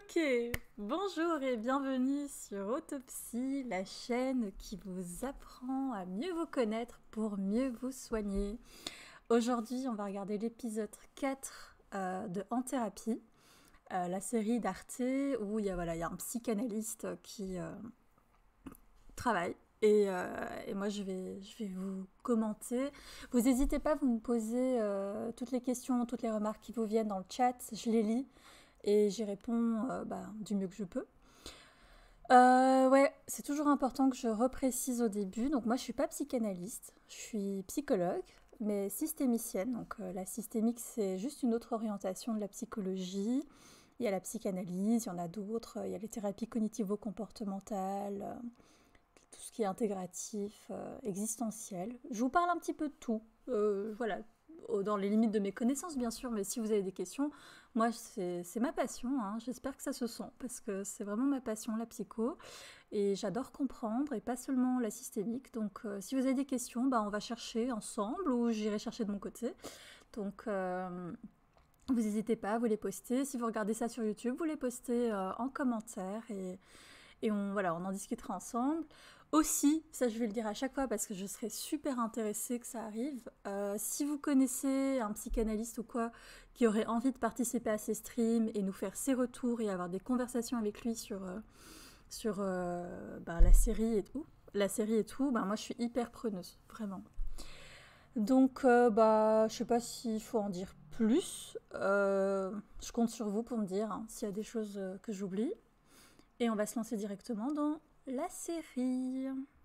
Ok, bonjour et bienvenue sur Autopsie, la chaîne qui vous apprend à mieux vous connaître pour mieux vous soigner. Aujourd'hui, on va regarder l'épisode 4 de En Thérapie, la série d'Arte où il y a un psychanalyste qui travaille. Et moi, je vais vous commenter. Vous n'hésitez pas, vous me posez toutes les questions, toutes les remarques qui vous viennent dans le chat, je les lis. Et j'y réponds du mieux que je peux. Ouais, c'est toujours important que je reprécise au début. Donc moi, je suis pas psychanalyste, je suis psychologue, mais systémicienne. Donc la systémique, c'est juste une autre orientation de la psychologie. Il y a la psychanalyse, il y en a d'autres. Il y a les thérapies cognitivo-comportementales, tout ce qui est intégratif, existentiel. Je vous parle un petit peu de tout. Voilà, dans les limites de mes connaissances bien sûr, mais si vous avez des questions, moi c'est ma passion, hein. J'espère que ça se sent, parce que c'est vraiment ma passion, la psycho, et j'adore comprendre, et pas seulement la systémique, donc si vous avez des questions, on va chercher ensemble, ou j'irai chercher de mon côté, donc vous n'hésitez pas à vous les poster, si vous regardez ça sur YouTube, vous les postez en commentaire, et on en discutera ensemble. Aussi, ça je vais le dire à chaque fois parce que je serais super intéressée que ça arrive, si vous connaissez un psychanalyste ou quoi qui aurait envie de participer à ces streams et nous faire ses retours et avoir des conversations avec lui sur la série et tout, moi je suis hyper preneuse, vraiment. Donc je sais pas s'il faut en dire plus, je compte sur vous pour me dire s'il y a des choses que j'oublie. Et on va se lancer directement dans la série.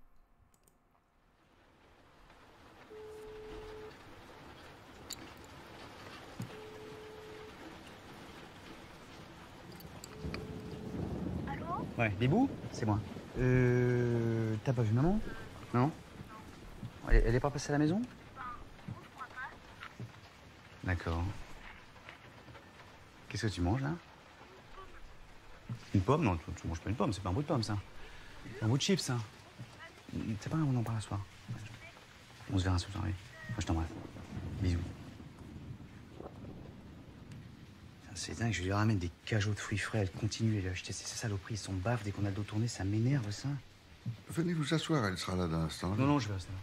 Allô? Ouais, Bibou, c'est moi. T'as pas vu maman? Non? Elle est pas passée à la maison? Non, je crois pas. D'accord. Qu'est-ce que tu manges là? Une pomme? Non, tu manges pas une pomme, c'est pas un bout de pomme ça. C'est un bout de chips ça. C'est pas grave, on en parle ce soir. On se verra ce soir, oui. Moi je t'embrasse. Bisous. C'est dingue, je lui ramène des cajots de fruits frais, elle continue, elle a acheté ces saloperies, ils sont baves dès qu'on a le dos tourné, ça m'énerve ça. Venez vous asseoir, elle sera là dans l'instant. Non, je vais rester là.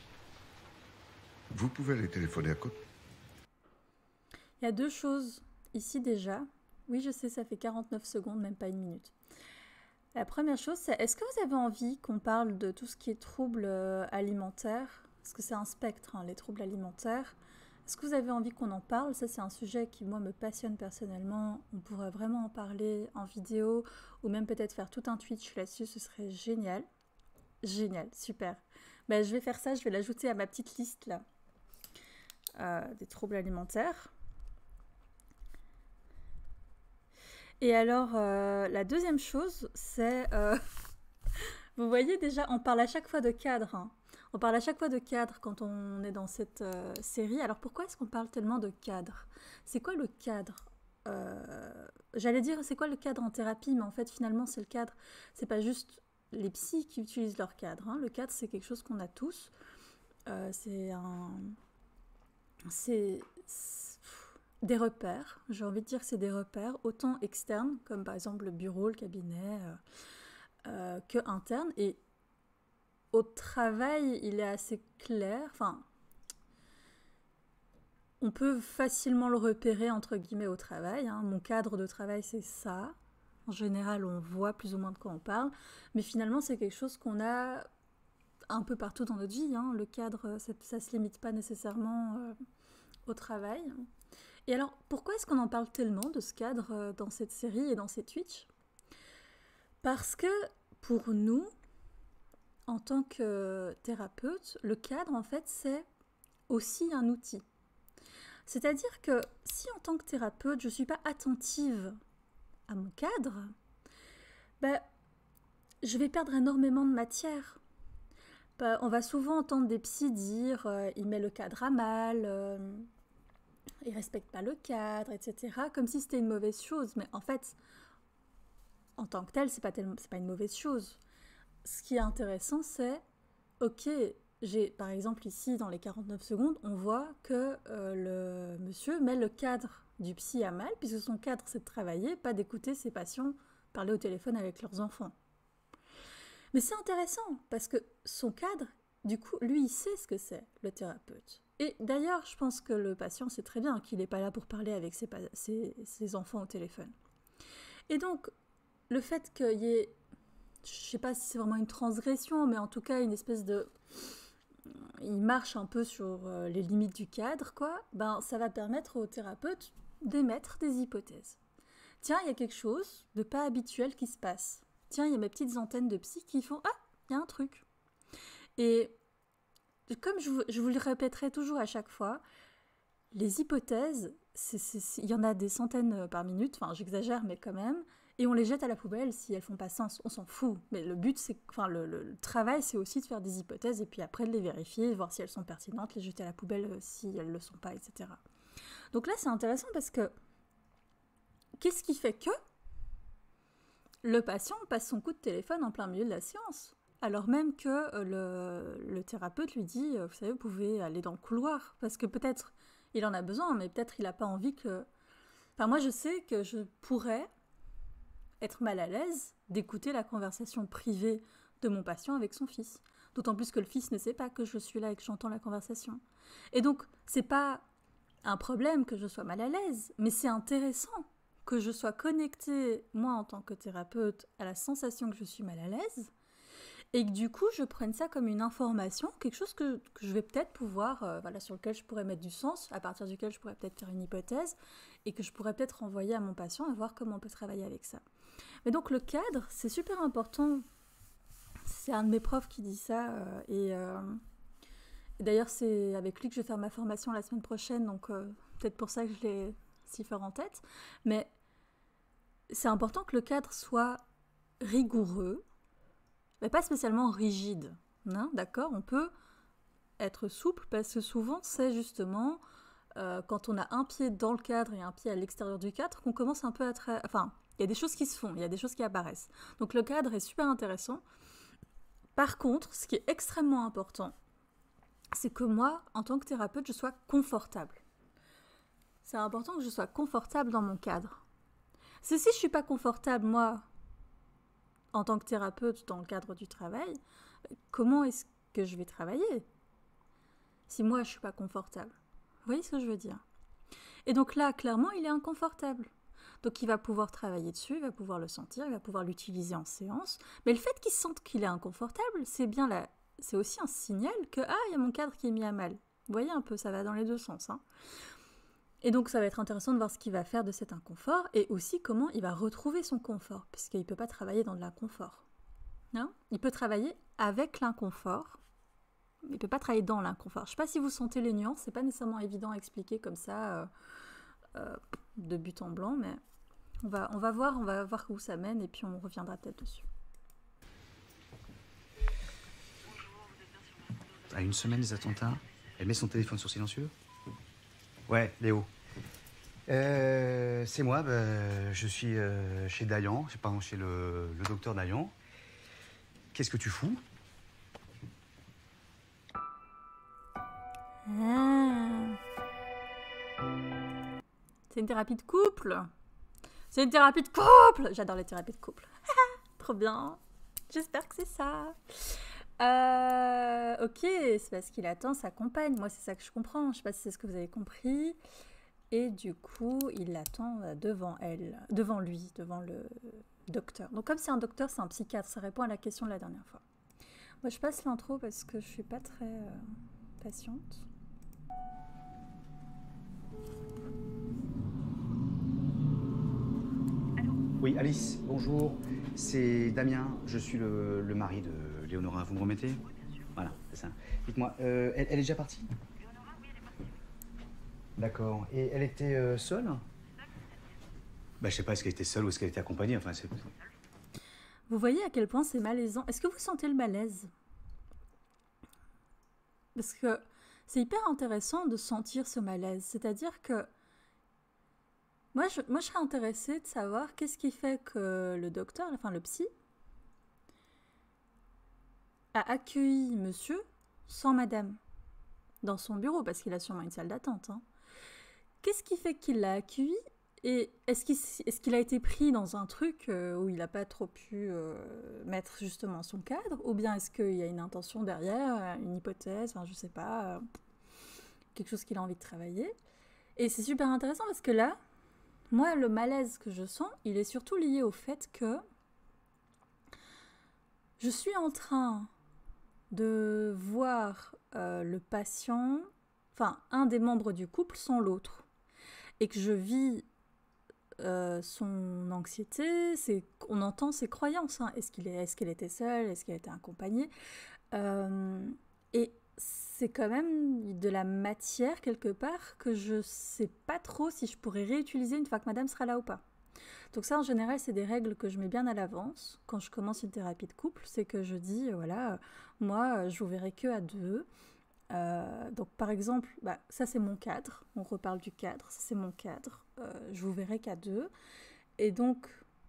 Vous pouvez les téléphoner à côté. Il y a deux choses ici déjà. Oui, je sais, ça fait 49 secondes, même pas une minute. La première chose, c'est est-ce que vous avez envie qu'on parle de tout ce qui est troubles alimentaires? Parce que c'est un spectre, les troubles alimentaires. Est-ce que vous avez envie qu'on en parle? Ça, c'est un sujet qui, moi, me passionne personnellement. On pourrait vraiment en parler en vidéo ou même peut-être faire tout un Twitch là-dessus. Ce serait génial. Génial, super. Je vais faire ça, je vais l'ajouter à ma petite liste là des troubles alimentaires. Et alors, la deuxième chose, c'est... vous voyez déjà, on parle à chaque fois de cadre. On parle à chaque fois de cadre quand on est dans cette série. Alors pourquoi est-ce qu'on parle tellement de cadre? C'est quoi le cadre? J'allais dire c'est quoi le cadre en thérapie, mais en fait finalement c'est le cadre. C'est pas juste les psys qui utilisent leur cadre. Le cadre c'est quelque chose qu'on a tous. C'est des repères. J'ai envie de dire que c'est des repères autant externes comme par exemple le bureau, le cabinet, que internes. Et au travail, il est assez clair. Enfin, on peut facilement le repérer, entre guillemets, au travail. Mon cadre de travail, c'est ça. En général, on voit plus ou moins de quoi on parle. Mais finalement, c'est quelque chose qu'on a un peu partout dans notre vie. Le cadre, ça ne se limite pas nécessairement au travail. Et alors, pourquoi est-ce qu'on en parle tellement de ce cadre dans cette série et dans ces Twitch? Parce que, pour nous, en tant que thérapeute, le cadre, en fait, c'est aussi un outil. C'est-à-dire que si, en tant que thérapeute, je ne suis pas attentive à mon cadre, je vais perdre énormément de matière. On va souvent entendre des psys dire il met le cadre à mal, il respecte pas le cadre, etc. Comme si c'était une mauvaise chose. Mais en fait, en tant que tel, c'est pas une mauvaise chose. Ce qui est intéressant, c'est, ok, par exemple ici, dans les 49 secondes, on voit que le monsieur met le cadre du psy a mal, puisque son cadre c'est de travailler, pas d'écouter ses patients parler au téléphone avec leurs enfants. Mais c'est intéressant, parce que son cadre, du coup, lui, il sait ce que c'est, le thérapeute. Et d'ailleurs, je pense que le patient sait très bien qu'il n'est pas là pour parler avec ses enfants au téléphone. Et donc, le fait qu'il y ait, je ne sais pas si c'est vraiment une transgression, mais en tout cas une espèce de... Il marche un peu sur les limites du cadre, quoi, ben, ça va permettre au thérapeute d'émettre des hypothèses. Tiens, il y a quelque chose de pas habituel qui se passe. Tiens, il y a mes petites antennes de psy qui font « Ah, il y a un truc !» Et comme je vous le répéterai toujours à chaque fois, les hypothèses, il y en a des centaines par minute, enfin j'exagère mais quand même, et on les jette à la poubelle si elles font pas sens, on s'en fout. Mais le but, le travail, c'est aussi de faire des hypothèses et puis après de les vérifier, voir si elles sont pertinentes, les jeter à la poubelle si elles ne le sont pas, etc. Donc là, c'est intéressant parce que qu'est-ce qui fait que le patient passe son coup de téléphone en plein milieu de la séance, alors même que le thérapeute lui dit, vous savez, vous pouvez aller dans le couloir, parce que peut-être il en a besoin, mais peut-être il n'a pas envie que... Enfin, moi, je sais que je pourrais être mal à l'aise d'écouter la conversation privée de mon patient avec son fils. D'autant plus que le fils ne sait pas que je suis là et que j'entends la conversation. Et donc, c'est pas un problème que je sois mal à l'aise, mais c'est intéressant que je sois connectée, moi en tant que thérapeute, à la sensation que je suis mal à l'aise, et que du coup je prenne ça comme une information, quelque chose que je vais peut-être pouvoir, sur lequel je pourrais mettre du sens, à partir duquel je pourrais peut-être faire une hypothèse, et que je pourrais peut-être renvoyer à mon patient et voir comment on peut travailler avec ça. Mais donc le cadre, c'est super important. C'est un de mes profs qui dit ça, et d'ailleurs c'est avec lui que je vais faire ma formation la semaine prochaine, donc peut-être pour ça que je l'ai si fort en tête, mais c'est important que le cadre soit rigoureux, mais pas spécialement rigide, hein, d'accord ? On peut être souple, parce que souvent c'est justement quand on a un pied dans le cadre et un pied à l'extérieur du cadre qu'on commence un peu à... Enfin, il y a des choses qui se font, il y a des choses qui apparaissent. Donc le cadre est super intéressant. Par contre, ce qui est extrêmement important, c'est que moi, en tant que thérapeute, je sois confortable. C'est important que je sois confortable dans mon cadre. Si je ne suis pas confortable, moi, en tant que thérapeute, dans le cadre du travail, comment est-ce que je vais travailler si moi, je ne suis pas confortable ? Vous voyez ce que je veux dire ? Et donc là, clairement, il est inconfortable. Donc il va pouvoir travailler dessus, il va pouvoir le sentir, il va pouvoir l'utiliser en séance. Mais le fait qu'il sente qu'il est inconfortable, c'est aussi un signal que « Ah, il y a mon cadre qui est mis à mal ». Vous voyez un peu, ça va dans les deux sens, hein. Et donc, ça va être intéressant de voir ce qu'il va faire de cet inconfort et aussi comment il va retrouver son confort, puisqu'il ne peut pas travailler dans de l'inconfort. Non ? Il peut travailler avec l'inconfort, mais il ne peut pas travailler dans l'inconfort. Je ne sais pas si vous sentez les nuances, ce n'est pas nécessairement évident à expliquer comme ça, de but en blanc, mais on va voir où ça mène et puis on reviendra peut-être dessus. À une semaine des attentats, elle met son téléphone sur silencieux ? Ouais, Léo. C'est moi, je suis chez Dayan, chez le docteur Dayan. Qu'est-ce que tu fous ? Ah. C'est une thérapie de couple. C'est une thérapie de couple. J'adore les thérapies de couple. Trop bien. J'espère que c'est ça. Ok, c'est parce qu'il attend sa compagne. Moi, c'est ça que je comprends. Je sais pas si c'est ce que vous avez compris. Et du coup, il l'attend devant lui, devant le docteur. Donc, comme c'est un docteur, c'est un psychiatre. Ça répond à la question de la dernière fois. Moi, je passe l'intro parce que je suis pas très patiente. Oui, Alice, bonjour. C'est Damien, je suis le mari de Léonora. Vous me remettez ? Voilà, c'est ça. Dites-moi, elle est déjà partie ? Léonora, oui, elle est partie. D'accord. Et elle était seule ? Je sais pas, est-ce qu'elle était seule ou est-ce qu'elle était accompagnée ? Enfin, c'est... Vous voyez à quel point c'est malaisant. Est-ce que vous sentez le malaise ? Parce que c'est hyper intéressant de sentir ce malaise. C'est-à-dire que moi, je serais intéressée de savoir qu'est-ce qui fait que le docteur, enfin le psy, a accueilli monsieur sans madame dans son bureau, parce qu'il a sûrement une salle d'attente. Hein. qu'est-ce qui fait qu'il l'a accueilli? Et est-ce qu'il a été pris dans un truc où il n'a pas trop pu mettre justement son cadre? Ou bien est-ce qu'il y a une intention derrière, une hypothèse, enfin, je sais pas, quelque chose qu'il a envie de travailler? Et c'est super intéressant parce que là, moi, le malaise que je sens, il est surtout lié au fait que je suis en train de voir le patient, enfin, un des membres du couple sans l'autre. Et que je vis son anxiété, on entend ses croyances. Hein. Est-ce qu'elle était seule? Est-ce qu'elle était accompagnée? Et c'est quand même de la matière quelque part que je sais pas trop si je pourrais réutiliser une fois que madame sera là ou pas. Donc ça, en général, c'est des règles que je mets bien à l'avance quand je commence une thérapie de couple. C'est que je dis, voilà, moi, je vous verrai que à deux. Donc par exemple, ça c'est mon cadre, on reparle du cadre, ça c'est mon cadre, je vous verrai qu'à deux. Et donc,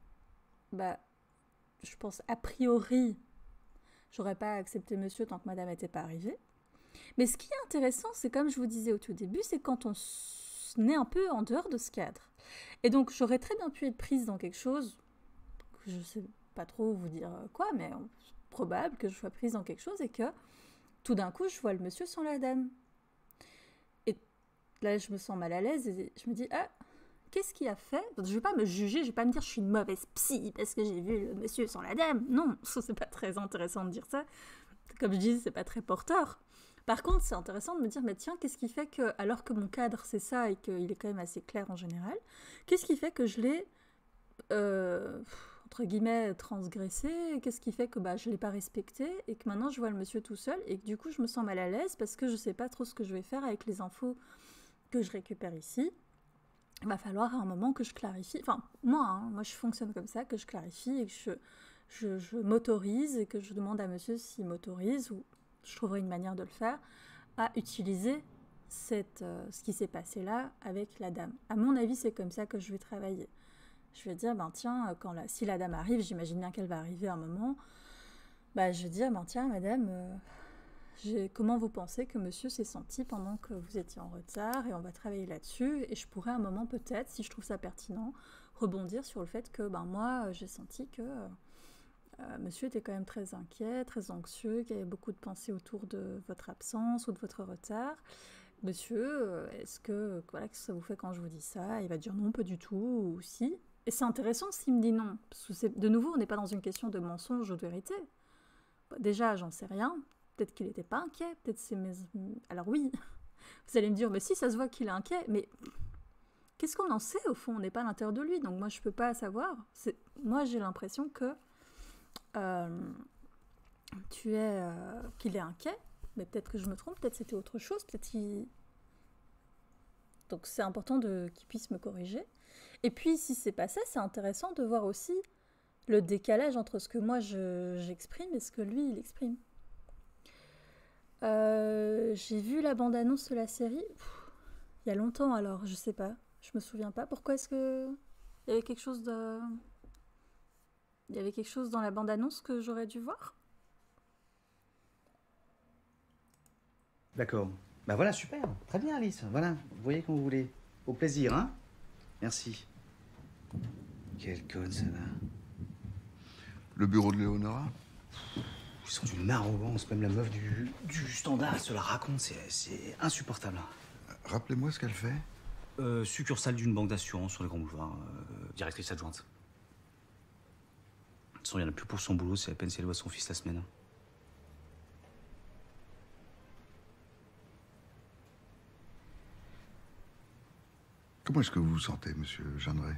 je pense a priori, j'aurais pas accepté monsieur tant que madame n'était pas arrivée. Mais ce qui est intéressant, c'est comme je vous disais au tout début, c'est quand on est un peu en dehors de ce cadre. Et donc j'aurais très bien pu être prise dans quelque chose, je sais pas trop vous dire quoi, mais c'est probable que je sois prise dans quelque chose et que tout d'un coup, je vois le monsieur sans la dame. Et là, je me sens mal à l'aise et je me dis, ah, qu'est-ce qu'il a fait? Je ne vais pas me juger, je ne vais pas me dire je suis une mauvaise psy parce que j'ai vu le monsieur sans la dame. Non, c'est pas très intéressant de dire ça. Comme je dis, c'est pas très porteur. Par contre, c'est intéressant de me dire, mais tiens, qu'est-ce qui fait que, alors que mon cadre c'est ça et qu'il est quand même assez clair en général, qu'est-ce qui fait que je l'ai entre guillemets transgressé? Qu'est-ce qui fait que je l'ai pas respecté et que maintenant je vois le monsieur tout seul et que du coup je me sens mal à l'aise parce que je sais pas trop ce que je vais faire avec les infos que je récupère ici. Il va falloir à un moment que je clarifie, enfin moi je fonctionne comme ça, que je clarifie et que je m'autorise et que je demande à monsieur s'il m'autorise, ou je trouverai une manière de le faire, à utiliser ce qui s'est passé là avec la dame. À mon avis, c'est comme ça que je vais travailler. Je vais dire, tiens, si la dame arrive, j'imagine bien qu'elle va arriver à un moment, je vais dire, tiens, madame, comment vous pensez que monsieur s'est senti pendant que vous étiez en retard, et on va travailler là-dessus, et je pourrais à un moment peut-être, si je trouve ça pertinent, rebondir sur le fait que, moi, j'ai senti que monsieur était quand même très inquiet, très anxieux, qu'il y avait beaucoup de pensées autour de votre absence ou de votre retard. Monsieur, est-ce que, voilà, qu'est-ce que ça vous fait quand je vous dis ça? Il va dire non, pas du tout, ou si. Et c'est intéressant s'il me dit non, parce que de nouveau, on n'est pas dans une question de mensonge ou de vérité. Déjà, j'en sais rien. Peut-être qu'il n'était pas inquiet, peut-être c'est mes... Alors oui, vous allez me dire, mais si, ça se voit qu'il est inquiet, mais qu'est-ce qu'on en sait au fond? On n'est pas à l'intérieur de lui, donc moi, je ne peux pas savoir. Moi, j'ai l'impression que qu'il est inquiet, mais peut-être que je me trompe, peut-être c'était autre chose, peut-être qu'il... Donc c'est important qu'il puisse me corriger. Et puis, si c'est pas ça, c'est intéressant de voir aussi le décalage entre ce que moi j'exprime et ce que lui, il exprime. J'ai vu la bande-annonce de la série il y a longtemps, alors je sais pas, je me souviens pas. Pourquoi est-ce que il y avait quelque chose dans la bande-annonce que j'aurais dû voir? D'accord. Voilà, super. Très bien, Alice. Voilà, vous voyez quand vous voulez. Au plaisir, hein? Merci. Quel code, ça, là. Le bureau de Léonora? Ils sont d'une arrogance. Même la meuf du standard se la raconte. C'est insupportable. Rappelez-moi ce qu'elle fait. Succursale d'une banque d'assurance sur les grands boulevards. Directrice adjointe. De toute façon, il n'y en a plus pour son boulot. C'est à peine si elle voit son fils la semaine. Comment est-ce que vous vous sentez, monsieur Jeanneret?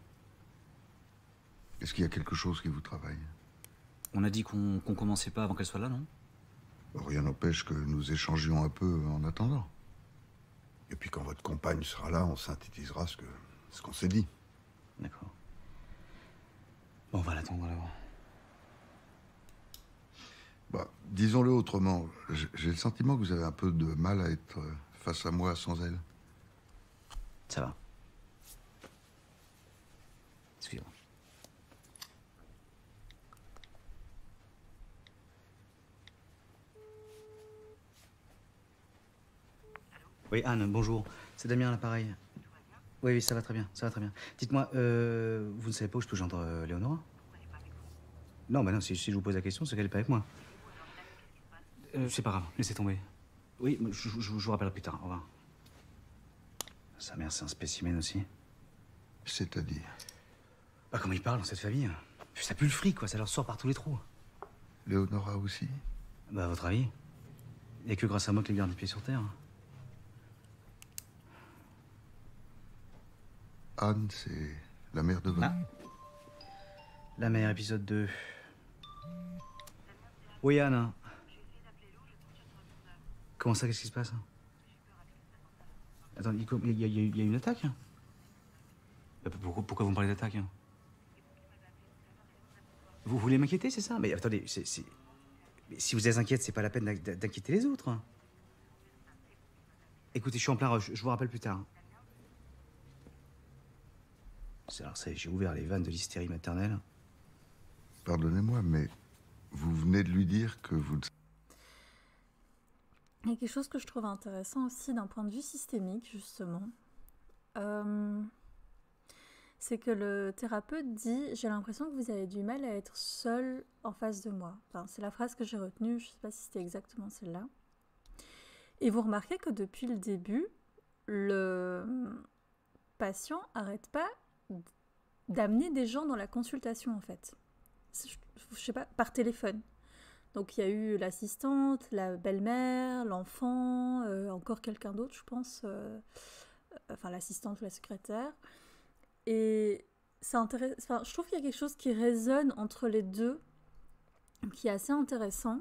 Est-ce qu'il y a quelque chose qui vous travaille? On a dit qu'on commençait pas avant qu'elle soit là, non? Rien n'empêche que nous échangions un peu en attendant. Et puis quand votre compagne sera là, on synthétisera ce qu'on s'est dit. D'accord. Bon, on va l'attendre alors. Disons-le autrement, j'ai le sentiment que vous avez un peu de mal à être face à moi sans elle. Ça va. Excusez-moi. Oui, Anne, bonjour. C'est Damien à l'appareil. Oui, ça va très bien, ça va très bien. Dites-moi, vous ne savez pas où je peux joindre Léonora? Non, bah non, si je vous pose la question, c'est qu'elle n'est pas avec moi. C'est pas grave, laissez tomber. Oui, je vous rappellerai plus tard, au revoir. Sa mère, c'est un spécimen aussi. C'est-à-dire? Bah, comment ils parlent dans cette famille? Ça pue le fric, quoi, ça leur sort par tous les trous. Léonora aussi? Bah, à votre avis? Il n'y a que grâce à moi que les gardent les pieds sur terre. Anne, c'est la mère de votre... La mère, épisode 2. Oui, Anne. Hein. Comment ça, qu'est-ce qui se passe? Attends, il y a une attaque? Pourquoi vous me parlez d'attaque? Vous voulez m'inquiéter, c'est ça? Mais attendez, mais si vous êtes inquiète, c'est pas la peine d'inquiéter les autres. Écoutez, je suis en plein rush, je vous rappelle plus tard. Alors ça y est, j'ai ouvert les vannes de l'hystérie maternelle. Pardonnez-moi, mais vous venez de lui dire que vous... Il y a quelque chose que je trouve intéressant aussi d'un point de vue systémique, justement. C'est que le thérapeute dit « J'ai l'impression que vous avez du mal à être seul en face de moi ». Enfin, c'est la phrase que j'ai retenue, je ne sais pas si c'était exactement celle-là. Et vous remarquez que depuis le début, le patient n'arrête pas d'amener des gens dans la consultation, en fait. Je sais pas, par téléphone. Donc il y a eu l'assistante, la belle-mère, l'enfant, encore quelqu'un d'autre, je pense, enfin l'assistante ou la secrétaire. Et c'est intéressant, enfin, je trouve qu'il y a quelque chose qui résonne entre les deux, qui est assez intéressant,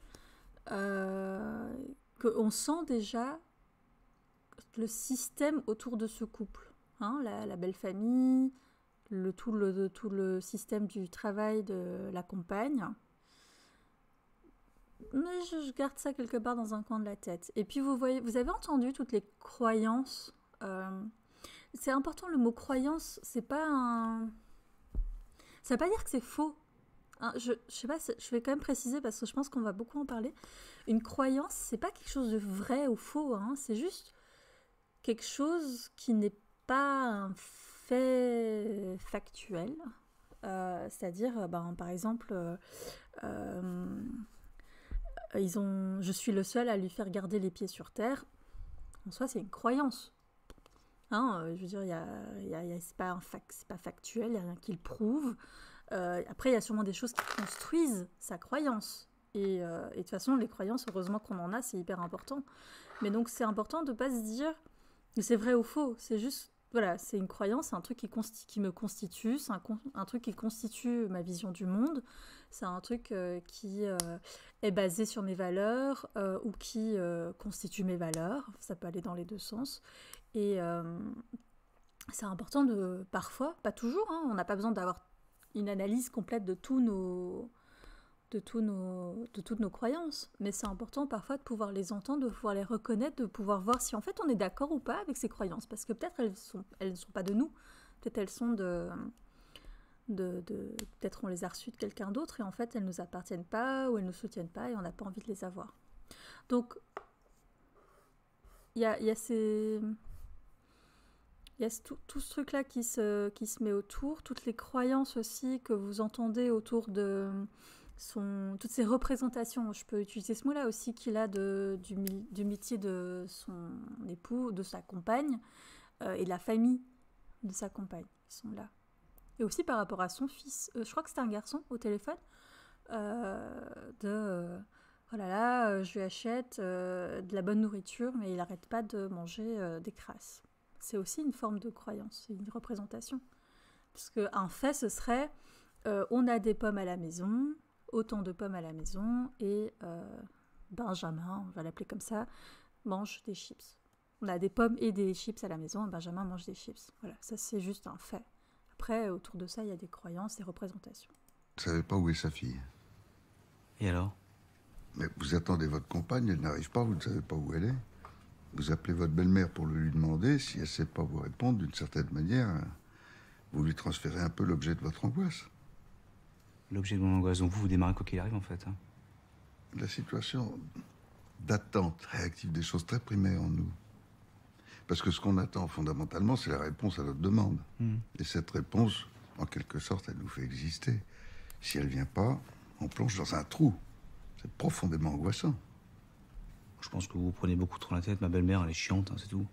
qu'on sent déjà le système autour de ce couple. Hein, la belle famille, tout le système du travail de la compagne. Mais je garde ça quelque part dans un coin de la tête. Et puis vous avez entendu toutes les croyances. C'est important, le mot croyance, c'est pas un... Ça veut pas dire que c'est faux. Hein, je sais pas, je vais quand même préciser parce que je pense qu'on va beaucoup en parler. Une croyance, c'est pas quelque chose de vrai ou faux. Hein, c'est juste quelque chose qui n'est pas un fait factuel. C'est-à-dire, par exemple... je suis le seul à lui faire garder les pieds sur terre. En soi, c'est une croyance. Hein, je veux dire, c'est pas factuel, il n'y a rien qui le prouve. Après, il y a sûrement des choses qui construisent sa croyance. Et de toute façon, les croyances, heureusement qu'on en a, c'est hyper important. Mais donc, c'est important de ne pas se dire que c'est vrai ou faux. C'est juste, voilà, c'est une croyance, c'est un truc qui me constitue, c'est un truc qui constitue ma vision du monde. C'est un truc qui est basé sur mes valeurs ou qui constitue mes valeurs. Ça peut aller dans les deux sens. Et c'est important de, parfois, pas toujours, hein, on n'a pas besoin d'avoir une analyse complète de toutes nos croyances. Mais c'est important parfois de pouvoir les entendre, de pouvoir les reconnaître, de pouvoir voir si en fait on est d'accord ou pas avec ces croyances. Parce que peut-être elles ne sont pas de nous. Peut-être elles sont peut-être on les a reçues de quelqu'un d'autre et en fait elles ne nous appartiennent pas ou elles ne nous soutiennent pas et on n'a pas envie de les avoir. Donc il y a tout ce truc-là qui se met autour, toutes les croyances aussi que vous entendez autour de toutes ces représentations, je peux utiliser ce mot-là aussi, qu'il a du métier de son époux, de sa compagne et de la famille de sa compagne, qui sont là. Et aussi par rapport à son fils, je crois que c'était un garçon au téléphone, oh là là, je lui achète de la bonne nourriture, mais il n'arrête pas de manger des crasses. C'est aussi une forme de croyance, c'est une représentation. Parce qu'un fait, ce serait, on a des pommes à la maison, autant de pommes à la maison, et Benjamin, on va l'appeler comme ça, mange des chips. On a des pommes et des chips à la maison, et Benjamin mange des chips. Voilà, ça c'est juste un fait. Après, autour de ça, il y a des croyances, des représentations. Vous ne savez pas où est sa fille? Et alors? Mais vous attendez votre compagne, elle n'arrive pas, vous ne savez pas où elle est. Vous appelez votre belle-mère pour le lui demander, si elle ne sait pas vous répondre d'une certaine manière, vous lui transférez un peu l'objet de votre angoisse. L'objet de mon angoisse, donc vous démarrez quoi qu'il arrive en fait. Hein. La situation d'attente réactive des choses très primaires en nous. Parce que ce qu'on attend fondamentalement, c'est la réponse à notre demande. Et cette réponse, en quelque sorte, elle nous fait exister. Si elle vient pas, on plonge dans un trou. C'est profondément angoissant. Je pense que vous prenez beaucoup trop la tête. Ma belle-mère, elle est chiante, hein, c'est tout.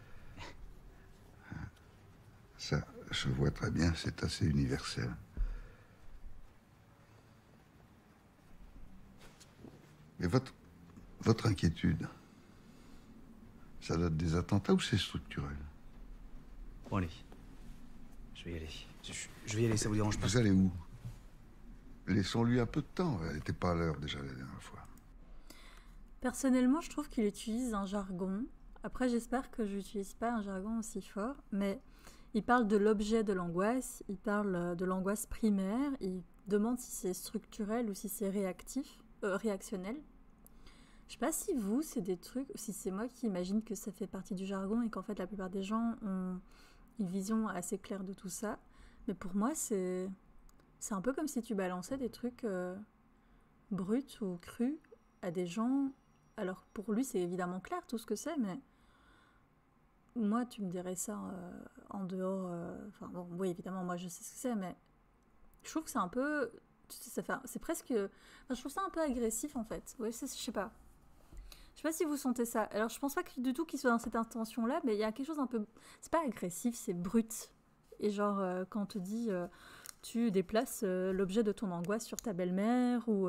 Ça, je vois très bien, c'est assez universel. Mais votre inquiétude, ça date des attentats ou c'est structurel? Bon, allez. Je vais y aller. Je vais y aller, ça vous dérange pas? Vous allez où? Laissons-lui un peu de temps. Elle n'était pas à l'heure déjà la dernière fois. Personnellement, je trouve qu'il utilise un jargon. Après, j'espère que je n'utilise pas un jargon aussi fort, mais il parle de l'objet de l'angoisse, il parle de l'angoisse primaire, il demande si c'est structurel ou si c'est réactionnel. Je sais pas si vous, c'est des trucs, ou si c'est moi qui imagine que ça fait partie du jargon et qu'en fait la plupart des gens ont une vision assez claire de tout ça. Mais pour moi, c'est un peu comme si tu balançais des trucs bruts ou crus à des gens. Alors pour lui, c'est évidemment clair tout ce que c'est, mais moi, tu me dirais ça en dehors. Enfin bon, oui, évidemment, moi je sais ce que c'est, mais je trouve que c'est un peu, tu sais, c'est presque. Enfin, je trouve ça un peu agressif en fait. Ouais, je sais pas. Je sais pas si vous sentez ça. Alors, je pense pas du tout qu'il soit dans cette intention-là, mais il y a quelque chose un peu. C'est pas agressif, c'est brut. Et genre, quand on te dit tu déplaces l'objet de ton angoisse sur ta belle-mère, ou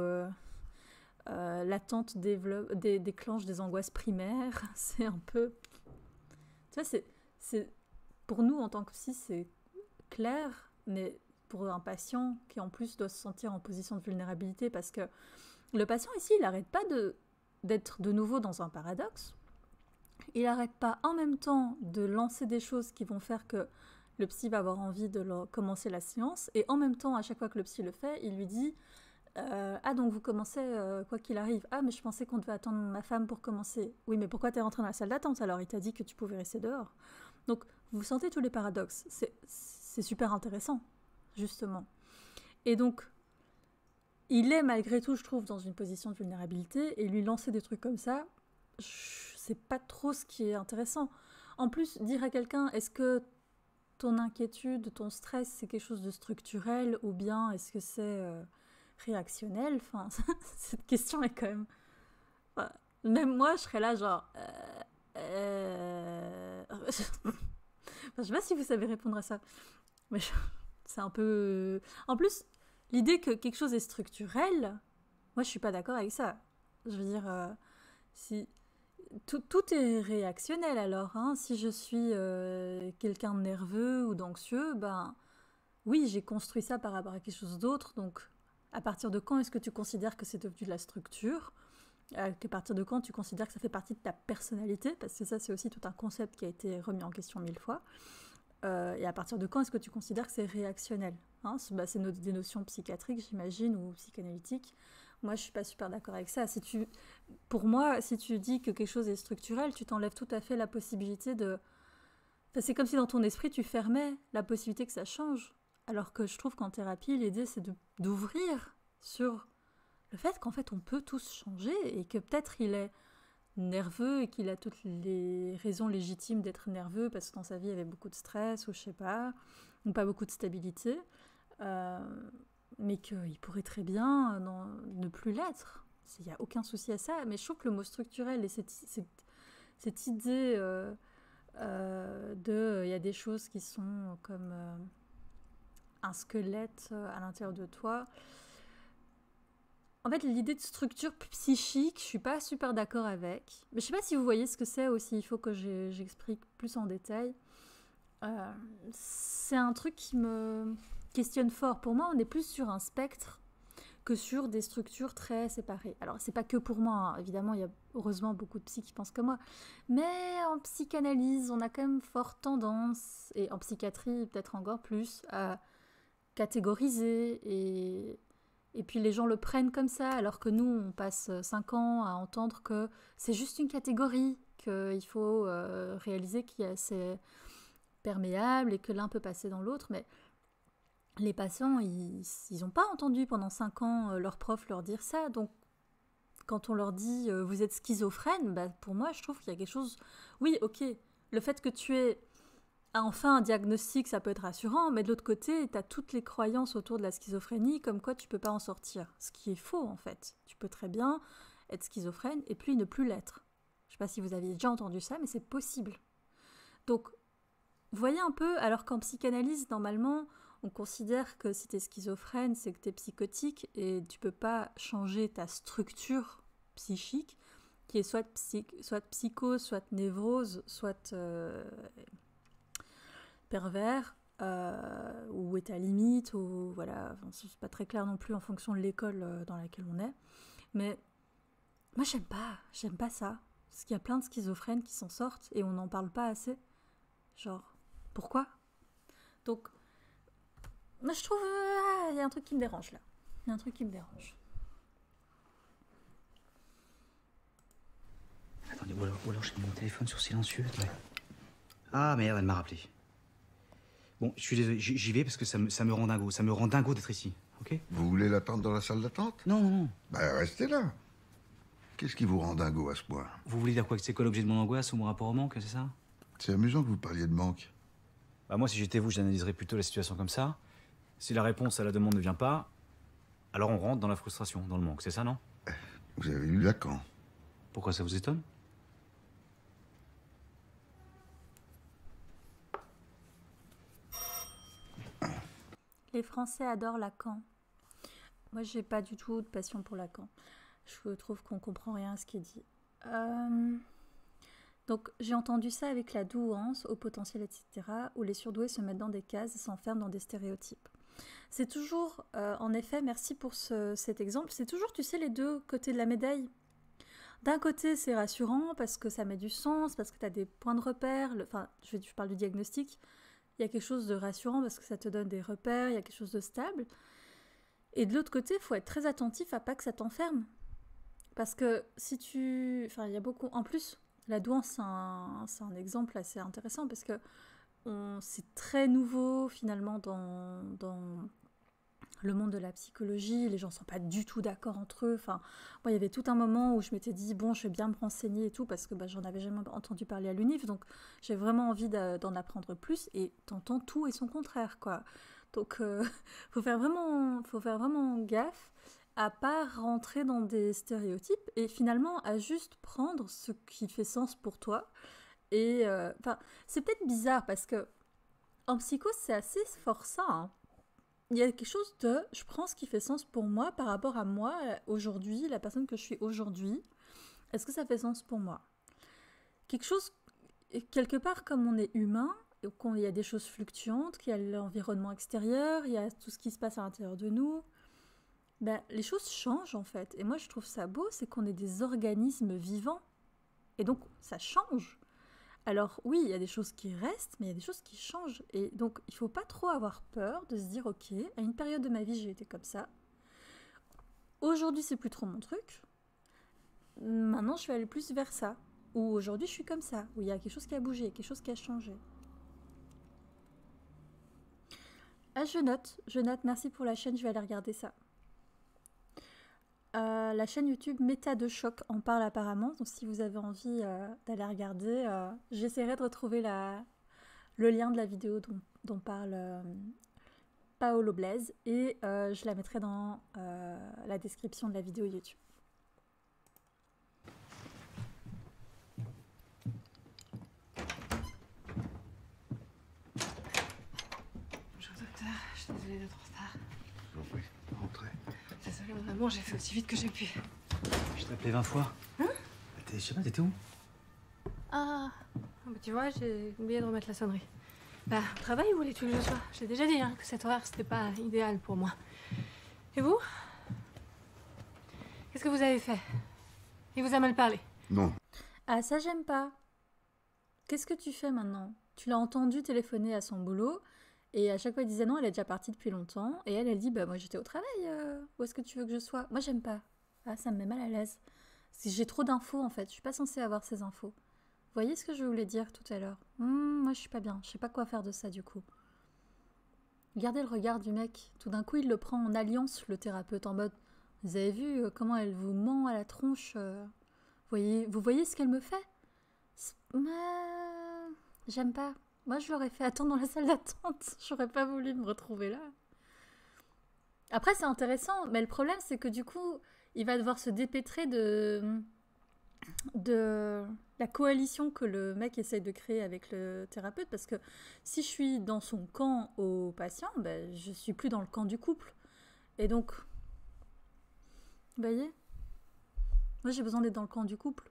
l'attente déclenche des angoisses primaires, c'est un peu. Tu vois, c'est. Pour nous, en tant que psy, c'est clair, mais pour un patient qui en plus doit se sentir en position de vulnérabilité, parce que le patient ici, il n'arrête pas d'être de nouveau dans un paradoxe. Il n'arrête pas en même temps de lancer des choses qui vont faire que le psy va avoir envie de commencer la séance, et en même temps, à chaque fois que le psy le fait, il lui dit ah, donc vous commencez quoi qu'il arrive. Ah, mais je pensais qu'on devait attendre ma femme pour commencer. Oui, mais pourquoi t'es rentré dans la salle d'attente alors? Il t'a dit que tu pouvais rester dehors. Donc, vous sentez tous les paradoxes. C'est super intéressant, justement. Et donc, il est malgré tout, je trouve, dans une position de vulnérabilité, et lui lancer des trucs comme ça, c'est pas trop ce qui est intéressant. En plus, dire à quelqu'un, est-ce que ton inquiétude, ton stress, c'est quelque chose de structurel, ou bien est-ce que c'est réactionnel? Enfin, cette question est quand même... Enfin, même moi, je serais là genre... Enfin, je sais pas si vous savez répondre à ça. Mais c'est un peu... En plus, l'idée que quelque chose est structurel, moi, je suis pas d'accord avec ça. Je veux dire, si... Tout est réactionnel alors. Hein. Si je suis quelqu'un de nerveux ou d'anxieux, ben oui, j'ai construit ça par rapport à quelque chose d'autre. Donc, à partir de quand est-ce que tu considères que c'est devenu de la structure? À partir de quand tu considères que ça fait partie de ta personnalité? Parce que ça, c'est aussi tout un concept qui a été remis en question 1000 fois. Et à partir de quand est-ce que tu considères que c'est réactionnel? Hein, c'est des notions psychiatriques, j'imagine, ou psychanalytiques. Moi, je suis pas super d'accord avec ça. Pour moi, si tu dis que quelque chose est structurel, tu t'enlèves tout à fait la possibilité de... Enfin, c'est comme si dans ton esprit, tu fermais la possibilité que ça change. Alors que je trouve qu'en thérapie, l'idée, c'est d'ouvrir sur le fait qu'en fait, on peut tous changer, et que peut-être il est nerveux et qu'il a toutes les raisons légitimes d'être nerveux parce que dans sa vie, il y avait beaucoup de stress, ou je sais pas, ou pas beaucoup de stabilité. Mais qu'il pourrait très bien ne plus l'être. Il n'y a aucun souci à ça. Mais je trouve que le mot structurel et cette idée il y a des choses qui sont comme un squelette à l'intérieur de toi. En fait, l'idée de structure psychique, je suis pas super d'accord avec. Mais je sais pas si vous voyez ce que c'est aussi. Il faut que j'explique plus en détail. C'est un truc qui me questionne fort. Pour moi, on est plus sur un spectre que sur des structures très séparées. Alors, c'est pas que pour moi, hein. Évidemment, il y a heureusement beaucoup de psy qui pensent comme moi. Mais en psychanalyse, on a quand même fort tendance, et en psychiatrie peut-être encore plus, à catégoriser, et puis les gens le prennent comme ça, alors que nous, on passe 5 ans à entendre que c'est juste une catégorie, qu'il faut réaliser qu'il y a c'est perméable et que l'un peut passer dans l'autre, mais les patients, ils n'ont pas entendu pendant 5 ans leur prof leur dire ça. Donc, quand on leur dit vous êtes schizophrène, bah, pour moi, je trouve qu'il y a quelque chose... Oui, ok, le fait que tu aies enfin un diagnostic, ça peut être rassurant, mais de l'autre côté, tu as toutes les croyances autour de la schizophrénie, comme quoi tu peux pas en sortir. Ce qui est faux, en fait. Tu peux très bien être schizophrène et puis ne plus l'être. Je sais pas si vous aviez déjà entendu ça, mais c'est possible. Donc, voyez un peu, alors qu'en psychanalyse, normalement, on considère que si tu es schizophrène, c'est que tu es psychotique et tu peux pas changer ta structure psychique, qui est soit psychose, soit névrose, soit pervers, ou est à limite, ou voilà, enfin, c'est pas très clair non plus en fonction de l'école dans laquelle on est. Mais moi, j'aime pas ça. Parce qu'il y a plein de schizophrènes qui s'en sortent et on n'en parle pas assez. Genre, pourquoi? Donc, moi je trouve, il y a un truc qui me dérange là. Il y a un truc qui me dérange. Attendez, ou alors j'ai mis mon téléphone sur silencieux. Attendez. Ah merde, elle m'a rappelé. Bon, je suis désolé, j'y vais parce que ça me rend dingo. Ça me rend dingo d'être ici, ok? Vous voulez l'attendre dans la salle d'attente? Non. Ben, restez là. Qu'est-ce qui vous rend dingo à ce point? Vous voulez dire quoi? Que c'est quoi l'objet de mon angoisse ou mon rapport au manque, c'est ça? C'est amusant que vous parliez de manque. Bah moi, si j'étais vous, j'analyserais plutôt la situation comme ça. Si la réponse à la demande ne vient pas, alors on rentre dans la frustration, dans le manque, c'est ça, non? Vous avez lu Lacan. Pourquoi ça vous étonne? Les Français adorent Lacan. Moi, j'ai pas du tout de passion pour Lacan. Je trouve qu'on comprend rien à ce qui est dit. Donc, j'ai entendu ça avec la douance, au potentiel, etc., où les surdoués se mettent dans des cases et s'enferment dans des stéréotypes. C'est toujours, en effet, merci pour cet exemple, c'est toujours, tu sais, les deux côtés de la médaille. D'un côté, c'est rassurant parce que ça met du sens, parce que tu as des points de repère, enfin, je parle du diagnostic, il y a quelque chose de rassurant parce que ça te donne des repères, il y a quelque chose de stable. Et de l'autre côté, il faut être très attentif à pas que ça t'enferme. Parce que si tu... Enfin, il y a beaucoup... En plus, la douance, c'est un exemple assez intéressant parce que c'est très nouveau, finalement, dans le monde de la psychologie. Les gens ne sont pas du tout d'accord entre eux. Enfin, moi, il y avait tout un moment où je m'étais dit, bon, je vais bien me renseigner et tout, parce que j'en avais jamais entendu parler à l'UNIF, donc j'ai vraiment envie d'en apprendre plus, et t'entends tout et son contraire, quoi. Donc, faut faire vraiment gaffe à pas rentrer dans des stéréotypes et finalement à juste prendre ce qui fait sens pour toi. Et c'est peut-être bizarre parce que en psycho, c'est assez fort ça. Hein. Il y a quelque chose de je prends ce qui fait sens pour moi par rapport à moi aujourd'hui, la personne que je suis aujourd'hui. Est-ce que ça fait sens pour moi? Quelque chose, quelque part, comme on est humain, il y a des choses fluctuantes, qu'il y a l'environnement extérieur, il y a tout ce qui se passe à l'intérieur de nous, les choses changent en fait. Et moi je trouve ça beau, c'est qu'on est des organismes vivants. Et donc ça change. Alors oui, il y a des choses qui restent, mais il y a des choses qui changent. Et donc il ne faut pas trop avoir peur de se dire, ok, à une période de ma vie j'ai été comme ça. Aujourd'hui c'est plus trop mon truc. Maintenant je vais aller plus vers ça. Ou aujourd'hui je suis comme ça. Ou il y a quelque chose qui a bougé, quelque chose qui a changé. Ah, je note, merci pour la chaîne, je vais aller regarder ça. La chaîne YouTube Méta de Choc en parle apparemment, donc si vous avez envie d'aller regarder, j'essaierai de retrouver le lien de la vidéo dont parle Paolo Blaise et je la mettrai dans la description de la vidéo YouTube. Je suis désolée d'être en retard. Je vous en prie, rentrez. Désolée, vraiment, j'ai fait aussi vite que j'ai pu. Je t'ai appelé 20 fois. Hein? Je sais pas, t'étais où? Ah, tu vois, j'ai oublié de remettre la sonnerie. Au travail, où voulais-tu que je sois? J'ai déjà dit que cet horaire, c'était pas idéal pour moi. Et vous? Qu'est-ce que vous avez fait? Il vous a mal parlé? Non. Ah, ça j'aime pas. Qu'est-ce que tu fais maintenant? Tu l'as entendu téléphoner à son boulot. Et à chaque fois, il disait non, elle est déjà partie depuis longtemps. Et elle dit, moi j'étais au travail, où est-ce que tu veux que je sois? Moi, j'aime pas. Ah, ça me met mal à l'aise. Parce que j'ai trop d'infos, en fait. Je suis pas censée avoir ces infos. Vous voyez ce que je voulais dire tout à l'heure? Moi, je suis pas bien. Je sais pas quoi faire de ça, du coup. Regardez le regard du mec. Tout d'un coup, il le prend en alliance, le thérapeute, en mode, vous avez vu comment elle vous ment à la tronche vous voyez ce qu'elle me fait? J'aime pas. Moi, je l'aurais fait attendre dans la salle d'attente. J'aurais pas voulu me retrouver là. Après, c'est intéressant, mais le problème, c'est que du coup, il va devoir se dépêtrer de la coalition que le mec essaye de créer avec le thérapeute, parce que si je suis dans son camp au patient, ben, je suis plus dans le camp du couple. Et donc, vous voyez, moi j'ai besoin d'être dans le camp du couple.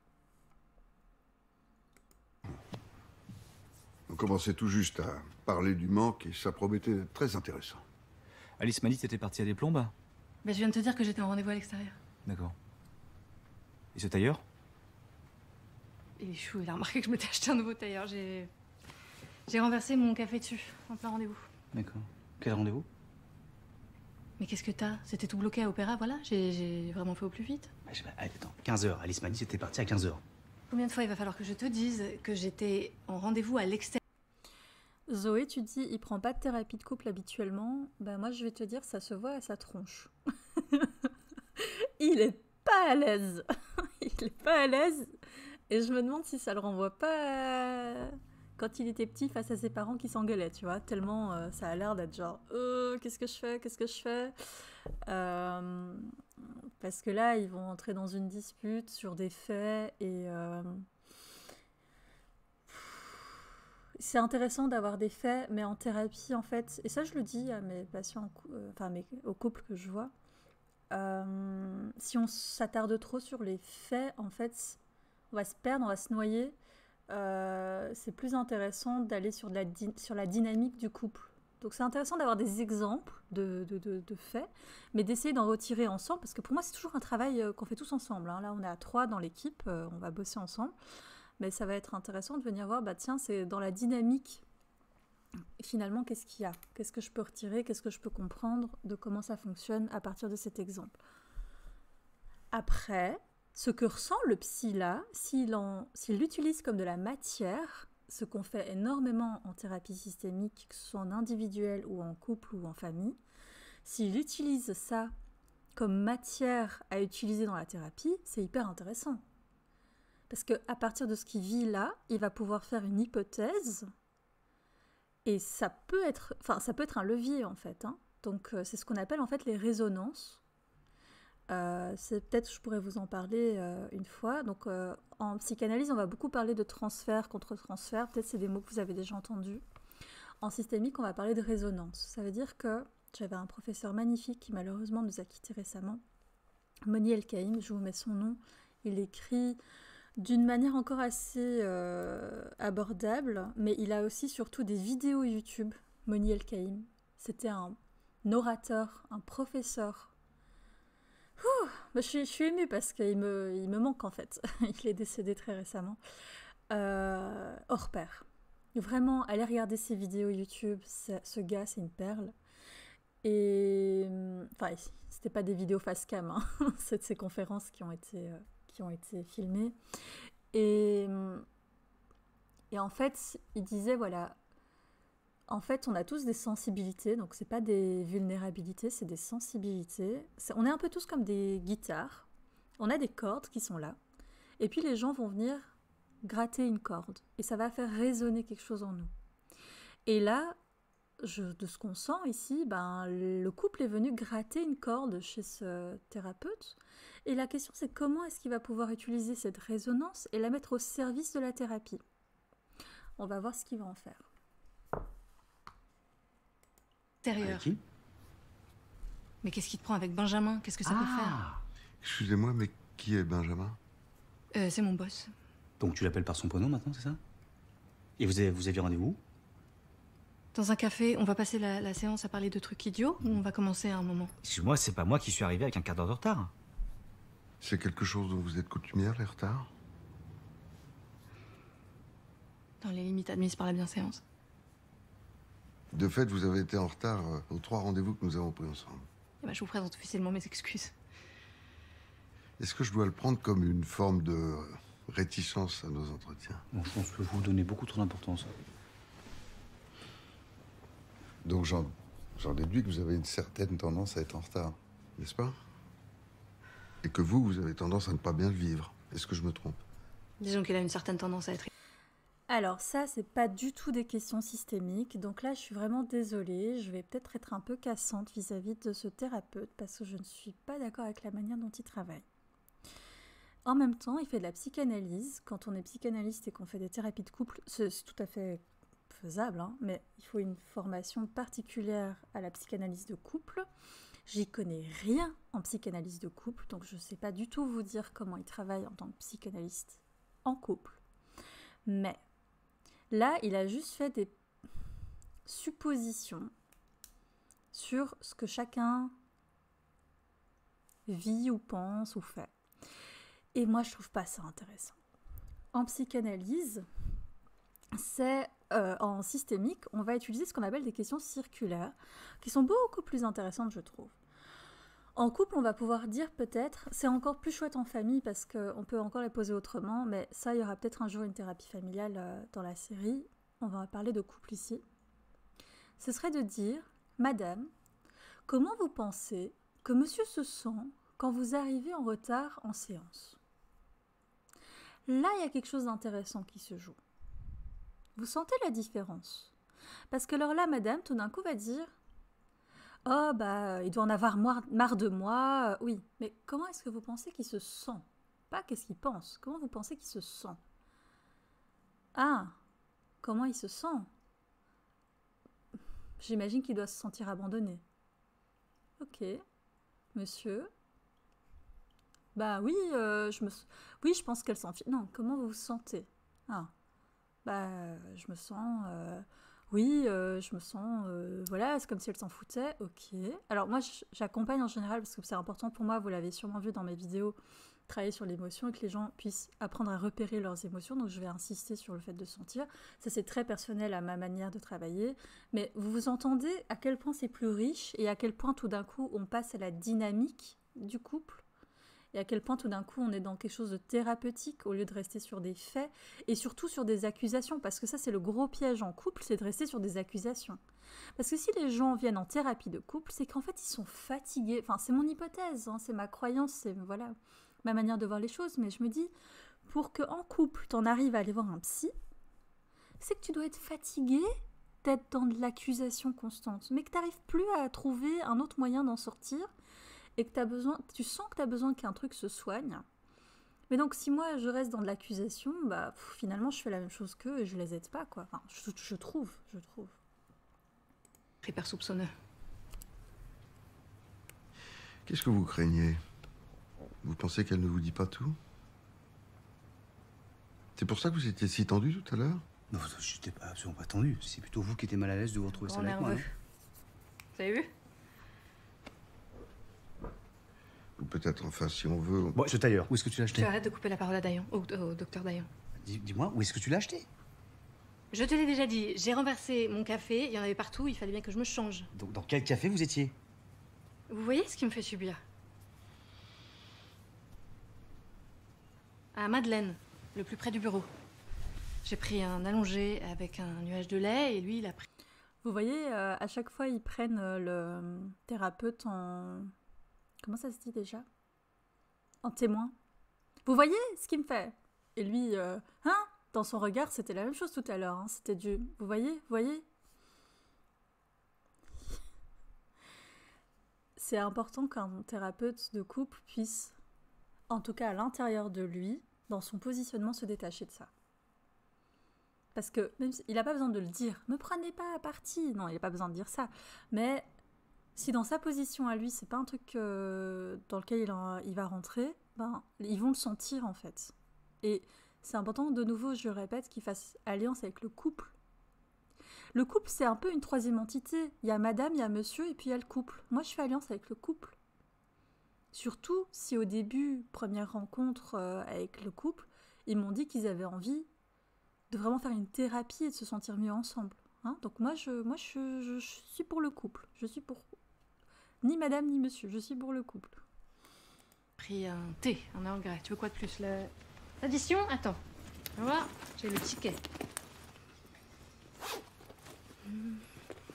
On commençait tout juste à parler du manque et ça promettait d'être très intéressant. Alice m'a dit que t'étais partie à des plombes. Bah, je viens de te dire que j'étais en rendez-vous à l'extérieur. D'accord. Et ce tailleur? Il est chou, il a remarqué que je m'étais acheté un nouveau tailleur. J'ai renversé mon café dessus, en plein rendez-vous. D'accord. Quel rendez-vous? Mais qu'est-ce que t'as? C'était tout bloqué à Opéra, voilà. J'ai vraiment fait au plus vite. Attends, 15h. Alice m'a dit que t'étais partie à 15h. Combien de fois il va falloir que je te dise que j'étais en rendez-vous à l'extérieur? Zoé, tu dis, il prend pas de thérapie de couple habituellement. Ben moi, je vais te dire, ça se voit à sa tronche. Il est pas à l'aise. Il est pas à l'aise. Et je me demande si ça le renvoie pas quand il était petit face à ses parents qui s'engueulaient, tu vois. Tellement ça a l'air d'être genre, qu'est-ce que je fais? Qu'est-ce que je fais? Parce que là, ils vont entrer dans une dispute sur des faits et... c'est intéressant d'avoir des faits, mais en thérapie, en fait, et ça je le dis à mes patients, aux couples que je vois, si on s'attarde trop sur les faits, en fait, on va se perdre, on va se noyer. C'est plus intéressant d'aller sur la dynamique du couple. Donc c'est intéressant d'avoir des exemples de faits, mais d'essayer d'en retirer ensemble, parce que pour moi c'est toujours un travail qu'on fait tous ensemble. Hein. Là on est à 3 dans l'équipe, on va bosser ensemble. Mais ça va être intéressant de venir voir, bah tiens, c'est dans la dynamique, finalement, qu'est-ce qu'il y a? Qu'est-ce que je peux retirer? Qu'est-ce que je peux comprendre de comment ça fonctionne à partir de cet exemple? Après, ce que ressent le psy là, s'il l'utilise comme de la matière, ce qu'on fait énormément en thérapie systémique, que ce soit en individuel ou en couple ou en famille, s'il utilise ça comme matière à utiliser dans la thérapie, c'est hyper intéressant. Parce qu'à partir de ce qu'il vit là, il va pouvoir faire une hypothèse et ça peut être un levier en fait. Hein. Donc c'est ce qu'on appelle en fait les résonances. Peut-être je pourrais vous en parler une fois. Donc en psychanalyse, on va beaucoup parler de transfert contre transfert. Peut-être c'est des mots que vous avez déjà entendus. En systémique, on va parler de résonance. Ça veut dire que j'avais un professeur magnifique qui malheureusement nous a quittés récemment, Moni El-Kaïm, je vous mets son nom. Il écrit d'une manière encore assez abordable, mais il a aussi surtout des vidéos YouTube, Moni El-Kaïm. C'était un orateur, un professeur. Bah je suis émue parce qu'il me manque en fait. Il est décédé très récemment. Hors pair. Vraiment, allez regarder ses vidéos YouTube. Ce gars, c'est une perle. Et enfin, c'était pas des vidéos face cam, hein. C'est de ces conférences qui ont été filmées. Et en fait, il disait, voilà, en fait, on a tous des sensibilités, donc c'est pas des vulnérabilités, c'est des sensibilités. On est un peu tous comme des guitares, on a des cordes qui sont là, et puis les gens vont venir gratter une corde, et ça va faire résonner quelque chose en nous. Et là, de ce qu'on sent ici, le couple est venu gratter une corde chez ce thérapeute. Et la question, c'est comment est-ce qu'il va pouvoir utiliser cette résonance et la mettre au service de la thérapie. On va voir ce qu'il va en faire. Avec qui? Mais qu'est-ce qui te prend avec Benjamin? Qu'est-ce que ça peut faire? Excusez-moi, mais qui est Benjamin? C'est mon boss. Donc tu l'appelles par son prénom maintenant, c'est ça? Et vous aviez rendez-vous? Dans un café, on va passer la séance à parler de trucs idiots ou on va commencer à un moment? Excuse-moi, c'est pas moi qui suis arrivé avec un quart d'heure de retard. C'est quelque chose dont vous êtes coutumière, les retards? Dans les limites admises par la bienséance. De fait, vous avez été en retard aux 3 rendez-vous que nous avons pris ensemble. Eh ben, je vous présente officiellement mes excuses. Est-ce que je dois le prendre comme une forme de réticence à nos entretiens? Bon, je pense que vous donnez beaucoup trop d'importance. Donc j'en déduis que vous avez une certaine tendance à être en retard, n'est-ce pas? Et que vous avez tendance à ne pas bien le vivre. Est-ce que je me trompe? Disons qu'il a une certaine tendance à être... Alors ça, c'est pas du tout des questions systémiques. Donc là, je suis vraiment désolée. Je vais peut-être être un peu cassante vis-à-vis de ce thérapeute parce que je ne suis pas d'accord avec la manière dont il travaille. En même temps, il fait de la psychanalyse. Quand on est psychanalyste et qu'on fait des thérapies de couple, c'est tout à fait faisable, hein, mais il faut une formation particulière à la psychanalyse de couple. J'y connais rien en psychanalyse de couple, donc je ne sais pas du tout vous dire comment il travaille en tant que psychanalyste en couple. Mais là, il a juste fait des suppositions sur ce que chacun vit ou pense ou fait. Et moi, je trouve pas ça intéressant. En psychanalyse, en systémique, on va utiliser ce qu'on appelle des questions circulaires, qui sont beaucoup plus intéressantes, je trouve. En couple, on va pouvoir dire peut-être, c'est encore plus chouette en famille parce qu'on peut encore les poser autrement, mais ça, il y aura peut-être un jour une thérapie familiale dans la série. On va parler de couple ici. Ce serait de dire, Madame, comment vous pensez que monsieur se sent quand vous arrivez en retard en séance? Là, il y a quelque chose d'intéressant qui se joue. Vous sentez la différence? Parce que alors là, madame, tout d'un coup, va dire « Oh, bah, il doit en avoir marre de moi. Oui, mais comment est-ce que vous pensez qu'il se sent? Pas qu'est-ce qu'il pense. Comment vous pensez qu'il se sent? Ah, comment il se sent? J'imagine qu'il doit se sentir abandonné. Ok, monsieur. Bah oui, oui, je pense qu'elle s'en fiche. Non, comment vous vous sentez? Ah. Bah, je me sens... je me sens... voilà, c'est comme si elle s'en foutait. Ok. Alors moi, j'accompagne en général, parce que c'est important pour moi, vous l'avez sûrement vu dans mes vidéos, travailler sur l'émotion et que les gens puissent apprendre à repérer leurs émotions. Donc je vais insister sur le fait de sentir. Ça, c'est très personnel à ma manière de travailler. Mais vous vous entendez à quel point c'est plus riche et à quel point tout d'un coup, on passe à la dynamique du couple. Et à quel point tout d'un coup on est dans quelque chose de thérapeutique au lieu de rester sur des faits et surtout sur des accusations, parce que ça c'est le gros piège en couple, c'est de rester sur des accusations. Parce que si les gens viennent en thérapie de couple, c'est qu'en fait ils sont fatigués, enfin c'est mon hypothèse, hein, c'est ma croyance, c'est voilà, ma manière de voir les choses, mais je me dis, pour qu'en couple t'en arrives à aller voir un psy, c'est que tu dois être fatigué d'être dans de l'accusation constante, mais que tu n'arrives plus à trouver un autre moyen d'en sortir, et que tu sens que tu as besoin qu'un truc se soigne. Mais donc, si moi, je reste dans de l'accusation, bah, finalement, je fais la même chose qu'eux et je les aide pas, quoi. Enfin, je trouve. Hyper soupçonneux. Qu'est-ce que vous craignez? Vous pensez qu'elle ne vous dit pas tout? C'est pour ça que vous étiez si tendu tout à l'heure? Non, je n'étais absolument pas tendu. C'est plutôt vous qui étiez mal à l'aise de vous retrouver seul avec moi. Nerveux. Vous avez vu? Ou peut-être, enfin, si on veut... Bon, ce tailleur, où est-ce que tu l'as acheté? Tu arrêtes de couper la parole à Dayan, au docteur Dayan. Dis-moi, où est-ce que tu l'as acheté? Je te l'ai déjà dit, j'ai renversé mon café, il y en avait partout, il fallait bien que je me change. Donc, dans quel café vous étiez? Vous voyez ce qu'il me fait subir? À Madeleine, le plus près du bureau. J'ai pris un allongé avec un nuage de lait et lui, il a pris... Vous voyez, à chaque fois, ils prennent le thérapeute en... Comment ça se dit déjà? En témoin. Vous voyez ce qu'il me fait? Et lui, dans son regard, c'était la même chose tout à l'heure. Hein. C'était du... Vous voyez? C'est important qu'un thérapeute de couple puisse, en tout cas à l'intérieur de lui, dans son positionnement, se détacher de ça. Parce que même il n'a pas besoin de le dire. Ne prenez pas à partie. Non, il n'a pas besoin de dire ça. Mais... si dans sa position à lui, c'est pas un truc dans lequel il va rentrer, ben, ils vont le sentir en fait. Et c'est important, de nouveau, je répète, qu'il fasse alliance avec le couple. Le couple, c'est un peu une troisième entité. Il y a madame, il y a monsieur, et puis il y a le couple. Moi, je fais alliance avec le couple. Surtout si au début, première rencontre avec le couple, ils m'ont dit qu'ils avaient envie de vraiment faire une thérapie et de se sentir mieux ensemble. Hein, donc moi, je suis pour le couple. Je suis pour... Ni madame, ni monsieur. Je suis pour le couple. Pris un thé, un engrais. Tu veux quoi de plus? L'addition? Attends. Voilà, j'ai le ticket.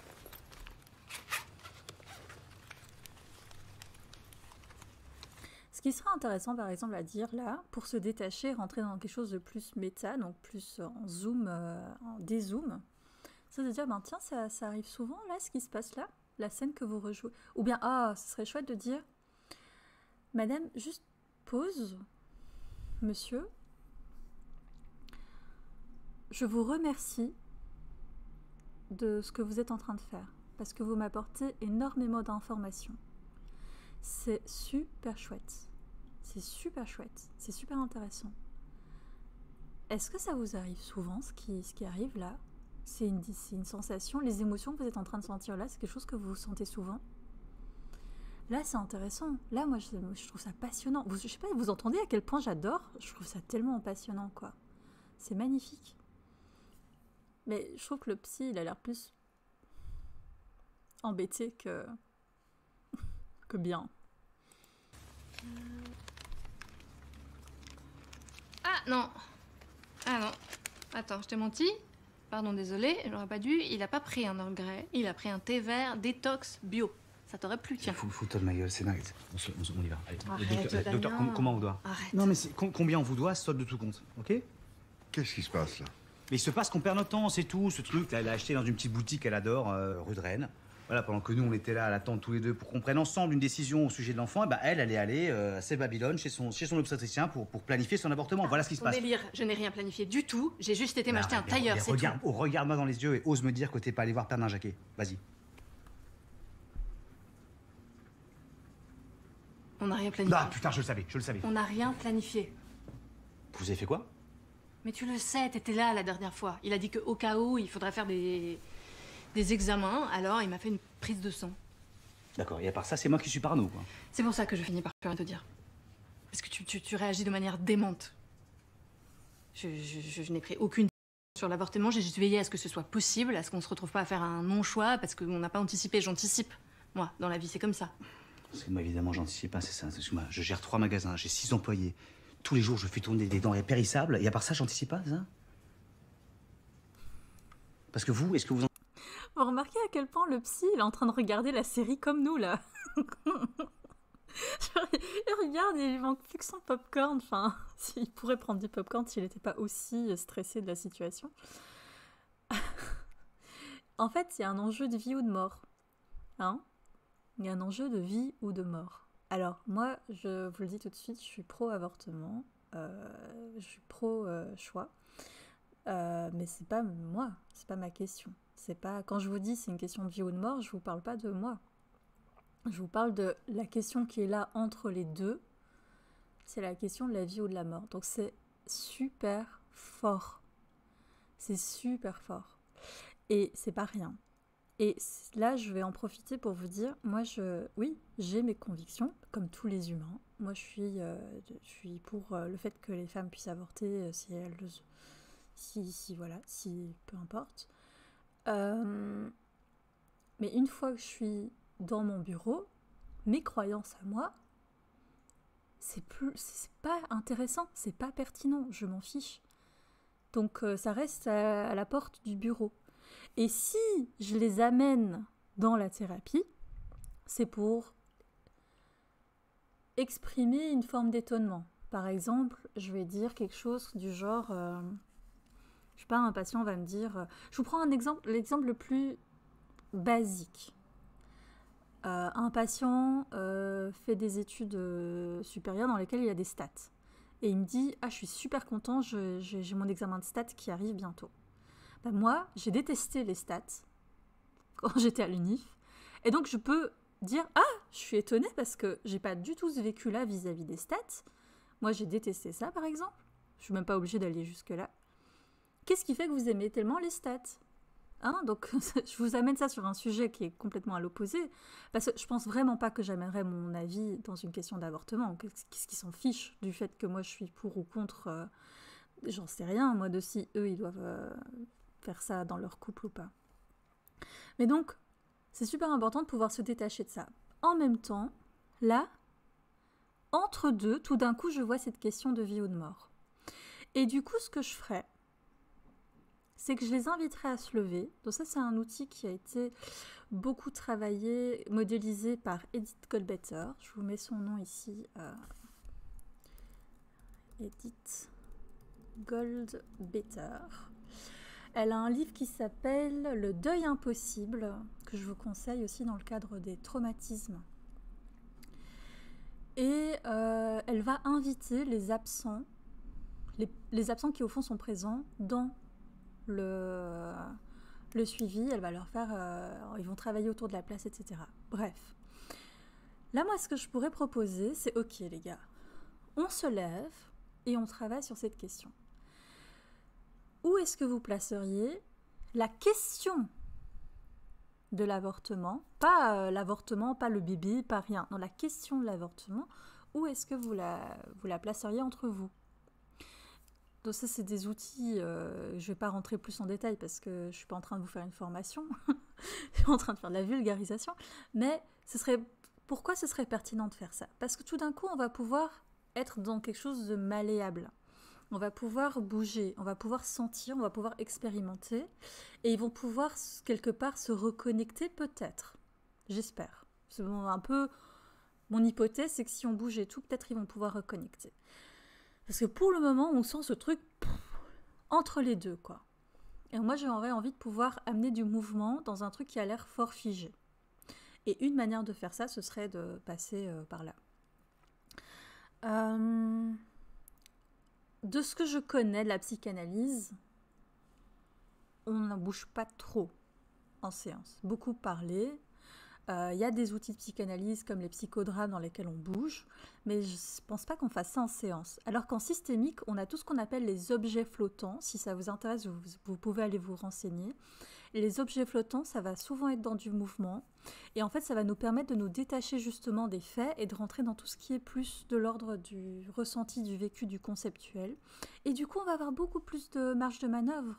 Ce Ce qui serait intéressant, par exemple, à dire là, pour se détacher, rentrer dans quelque chose de plus méta, donc plus en zoom, en dézoom, c'est de dire, ben tiens, ça arrive souvent, là, ce qui se passe là, la scène que vous rejouez. Ou bien, ce serait chouette de dire, madame, juste pause, monsieur, je vous remercie de ce que vous êtes en train de faire, parce que vous m'apportez énormément d'informations. C'est super chouette. C'est super chouette. C'est super intéressant. Est-ce que ça vous arrive souvent, ce qui arrive là? C'est une sensation, les émotions que vous êtes en train de sentir là, c'est quelque chose que vous sentez souvent? Là, c'est intéressant. Là, moi, je trouve ça passionnant. Je sais pas, vous entendez à quel point j'adore? Je trouve ça tellement passionnant, quoi. C'est magnifique. Mais je trouve que le psy, il a l'air plus embêté que bien. Ah non. Attends, je t'ai menti. Pardon, désolé, j'aurais pas dû. Il a pas pris un Earl Grey, il a pris un thé vert détox bio. Ça t'aurait plu, tiens. Fous-toi de ma gueule, c'est nice. On y va. Allez. Arrête, Docteur, Damien. comment on vous doit? Arrête. Non, mais combien on vous doit, solde de tout compte, ok? Qu'est-ce qui se passe là? Mais il se passe qu'on perd notre temps, c'est tout. Ce truc, là, elle a acheté dans une petite boutique qu'elle adore, rue de Rennes. Voilà, pendant que nous, on était là à l'attendre tous les deux pour qu'on prenne ensemble une décision au sujet de l'enfant, et ben elle est allée à Sèvres Babylone chez son obstétricien pour planifier son avortement. Voilà ce qui se Ton passe. délire, je n'ai rien planifié du tout. J'ai juste été m'acheter un tailleur, c'est tout. Regarde-moi dans les yeux et ose me dire que t'es pas allé voir Père Jacquet. Vas-y. On n'a rien planifié. Ah putain, je le savais. On n'a rien planifié. Vous avez fait quoi? Mais tu le sais, t'étais là la dernière fois. Il a dit qu'au cas où, il faudrait faire des examens, alors il m'a fait une prise de sang. D'accord, et à part ça, c'est moi qui suis parano, quoi. C'est pour ça que je finis par plus rien te dire. Parce que tu réagis de manière démente. Je n'ai pris aucune sur l'avortement, j'ai juste veillé à ce que ce soit possible, à ce qu'on se retrouve pas à faire un non-choix, parce qu'on n'a pas anticipé, j'anticipe. Moi, dans la vie, c'est comme ça. Parce que moi, évidemment, j'anticipe pas, c'est ça. Moi, je gère 3 magasins, j'ai 6 employés. Tous les jours, je fais tourner des denrées périssables, et à part ça, j'anticipe pas, c'est ça? Parce que vous, est-ce que vous... Vous remarquez à quel point le psy, il est en train de regarder la série comme nous, là. Il regarde et il lui manque plus que son popcorn. Enfin, il pourrait prendre du popcorn s'il n'était pas aussi stressé de la situation. En fait, il y a un enjeu de vie ou de mort. Hein? Il y a un enjeu de vie ou de mort. Alors, moi, je vous le dis tout de suite, je suis pro-avortement. Je suis pro-choix. Mais c'est pas moi, c'est pas ma question. C'est pas, quand je vous dis c'est une question de vie ou de mort, je vous parle pas de moi. Je vous parle de la question qui est là entre les deux. C'est la question de la vie ou de la mort. Donc c'est super fort. C'est super fort. Et c'est pas rien. Et là, je vais en profiter pour vous dire, moi, oui, j'ai mes convictions, comme tous les humains. Moi, je suis pour le fait que les femmes puissent avorter si elles le... si peu importe. Mais une fois que je suis dans mon bureau, mes croyances à moi, c'est pas intéressant, c'est pas pertinent, je m'en fiche. Donc ça reste à la porte du bureau. Et si je les amène dans la thérapie, c'est pour exprimer une forme d'étonnement. Par exemple, je vais dire quelque chose du genre... je sais pas, un patient va me dire... je vous prends l'exemple le plus basique. Un patient fait des études supérieures dans lesquelles il y a des stats. Et il me dit « Ah, je suis super content, j'ai mon examen de stats qui arrive bientôt. » Ben moi, j'ai détesté les stats quand j'étais à l'UNIF. Et donc, je peux dire « Ah, je suis étonnée parce que j'ai pas du tout ce vécu-là vis-à-vis des stats. Moi, j'ai détesté ça, par exemple. Je suis même pas obligée d'aller jusque-là. Qu'est-ce qui fait que vous aimez tellement les stats ? Hein, donc, je vous amène ça sur un sujet qui est complètement à l'opposé, parce que je pense vraiment pas que j'amènerais mon avis dans une question d'avortement. Qu'est-ce qui s'en fiche du fait que moi je suis pour ou contre j'en sais rien, moi, de si eux ils doivent faire ça dans leur couple ou pas. Mais donc, c'est super important de pouvoir se détacher de ça. En même temps, là, entre deux, tout d'un coup, je vois cette question de vie ou de mort. Et du coup, ce que je ferais, c'est que je les inviterai à se lever. Donc ça, c'est un outil qui a été beaucoup travaillé, modélisé par Edith Goldbetter. Je vous mets son nom ici Edith Goldbetter. Elle a un livre qui s'appelle Le deuil impossible, que je vous conseille aussi dans le cadre des traumatismes. Et elle va inviter les absents, les absents qui au fond sont présents dans le suivi. Elle va leur faire, ils vont travailler autour de la place, etc. Bref. Là, moi, ce que je pourrais proposer, c'est ok, les gars, on se lève et on travaille sur cette question. Où est-ce que vous placeriez la question de l'avortement, pas l'avortement, pas le bébé, pas rien, non, la question de l'avortement, où est-ce que vous la placeriez entre vous? Donc ça, c'est des outils, je ne vais pas rentrer plus en détail parce que je ne suis pas en train de vous faire une formation, je suis en train de faire de la vulgarisation, mais pourquoi ce serait pertinent de faire ça? Parce que tout d'un coup, on va pouvoir être dans quelque chose de malléable. On va pouvoir bouger, on va pouvoir sentir, on va pouvoir expérimenter, et ils vont pouvoir quelque part se reconnecter peut-être, j'espère. C'est un peu mon hypothèse, c'est que si on bouge et tout, peut-être ils vont pouvoir reconnecter. Parce que pour le moment, on sent ce truc entre les deux, quoi. Et moi, j'aurais envie de pouvoir amener du mouvement dans un truc qui a l'air fort figé. Et une manière de faire ça, ce serait de passer par là. De ce que je connais de la psychanalyse, on ne bouge pas trop en séance. Beaucoup parler. Il y a des outils de psychanalyse comme les psychodrames dans lesquels on bouge, mais je ne pense pas qu'on fasse ça en séance. Alors qu'en systémique, on a tout ce qu'on appelle les objets flottants. Si ça vous intéresse, vous pouvez aller vous renseigner. Et les objets flottants, ça va souvent être dans du mouvement. Et en fait, ça va nous permettre de nous détacher justement des faits et de rentrer dans tout ce qui est plus de l'ordre du ressenti, du vécu, du conceptuel. Et du coup, on va avoir beaucoup plus de marge de manœuvre.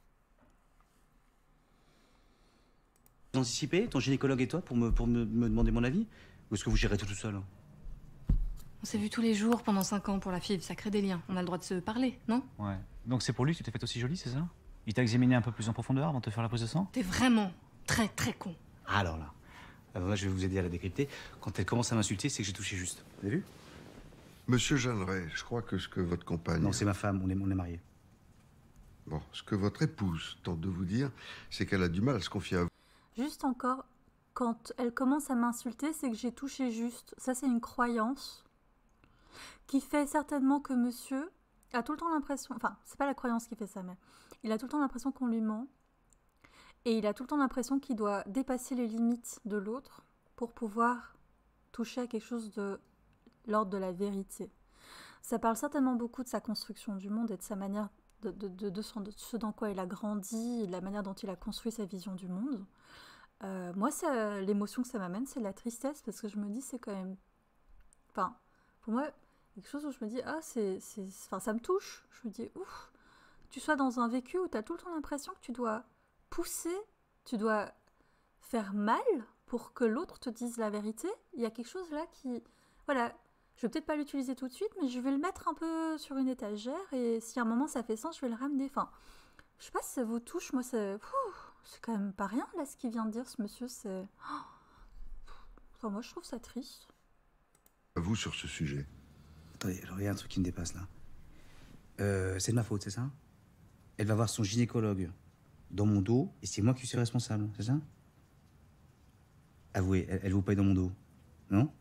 Vous anticipez, ton gynécologue et toi, pour me demander mon avis? Ou est-ce que vous gérez tout seul? On s'est vu tous les jours pendant 5 ans pour la FIV, ça crée des liens. On a le droit de se parler, non? Ouais. Donc c'est pour lui que tu t'es faite aussi jolie, c'est ça? Il t'a examiné un peu plus en profondeur avant de te faire la prise de sang? T'es vraiment très très con. Alors là, moi je vais vous aider à la décrypter. Quand elle commence à m'insulter, c'est que j'ai touché juste. Vous avez vu? Monsieur Jeanneret, je crois que ce que votre compagne... Non, c'est ma femme, on est mariés. Bon, ce que votre épouse tente de vous dire, c'est qu'elle a du mal à se confier à vous. Juste encore, quand elle commence à m'insulter, c'est que j'ai touché juste. Ça, c'est une croyance qui fait certainement que monsieur a tout le temps l'impression... Enfin, c'est pas la croyance qui fait ça, mais il a tout le temps l'impression qu'on lui ment. Et il a tout le temps l'impression qu'il doit dépasser les limites de l'autre pour pouvoir toucher à quelque chose de l'ordre de la vérité. Ça parle certainement beaucoup de sa construction du monde et de sa manière de ce dans quoi il a grandi, et de la manière dont il a construit sa vision du monde. Moi, l'émotion que ça m'amène, c'est la tristesse, parce que je me dis, c'est quand même... Enfin, pour moi, quelque chose où je me dis, enfin, ça me touche. Je me dis, ouf, tu sois dans un vécu où tu as tout le temps l'impression que tu dois pousser, tu dois faire mal pour que l'autre te dise la vérité. Il y a quelque chose là qui... Voilà, je vais peut-être pas l'utiliser tout de suite, mais je vais le mettre un peu sur une étagère, et si à un moment ça fait sens, je vais le ramener. Enfin, je sais pas si ça vous touche, moi c'est quand même pas rien là ce qu'il vient de dire ce monsieur, c'est... Enfin, moi je trouve ça triste. À vous sur ce sujet. Attendez, il y a un truc qui me dépasse là. C'est de ma faute, c'est ça? Elle va voir son gynécologue dans mon dos, et c'est moi qui suis responsable, c'est ça? Avouez, elle vous paye dans mon dos, non?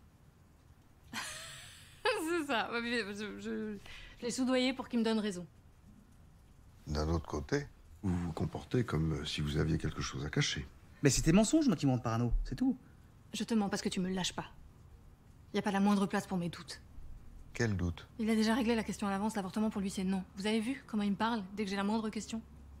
C'est ça, je l'ai soudoyé pour qu'il me donne raison. D'un autre côté, vous vous comportez comme si vous aviez quelque chose à cacher. Mais c'était mensonge, moi qui me rends parano, c'est tout. Je te mens parce que tu me lâches pas. Y a pas la moindre place pour mes doutes. Quel doute? Il a déjà réglé la question à l'avance, l'avortement pour lui c'est non. Vous avez vu comment il me parle dès que j'ai la moindre question?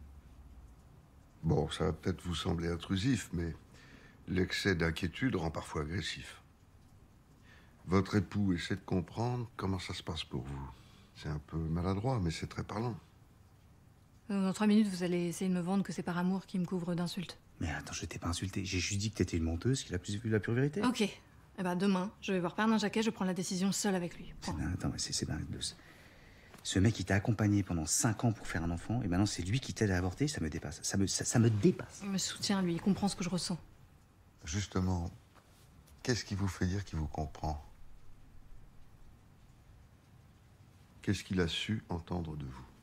Bon, ça va peut-être vous sembler intrusif, mais l'excès d'inquiétude rend parfois agressif. Votre époux essaie de comprendre comment ça se passe pour vous. C'est un peu maladroit, mais c'est très parlant. Dans 3 minutes, vous allez essayer de me vendre que c'est par amour qui me couvre d'insultes. Mais attends, je t'ai pas insulté. J'ai juste dit que t'étais une menteuse, qu'il a plus vu la pure vérité. Ok. Eh ben demain, je vais voir Pernod Jacquet, je prends la décision seule avec lui. C'est dingue, attends, c'est dingue. Ce mec, il t'a accompagné pendant 5 ans pour faire un enfant, et maintenant c'est lui qui t'aide à avorter, ça me dépasse. Ça me dépasse. Il me soutient, lui, il comprend ce que je ressens. Justement, qu'est-ce qui vous fait dire qu'il vous comprend? Qu'est-ce qu'il a su entendre de vous?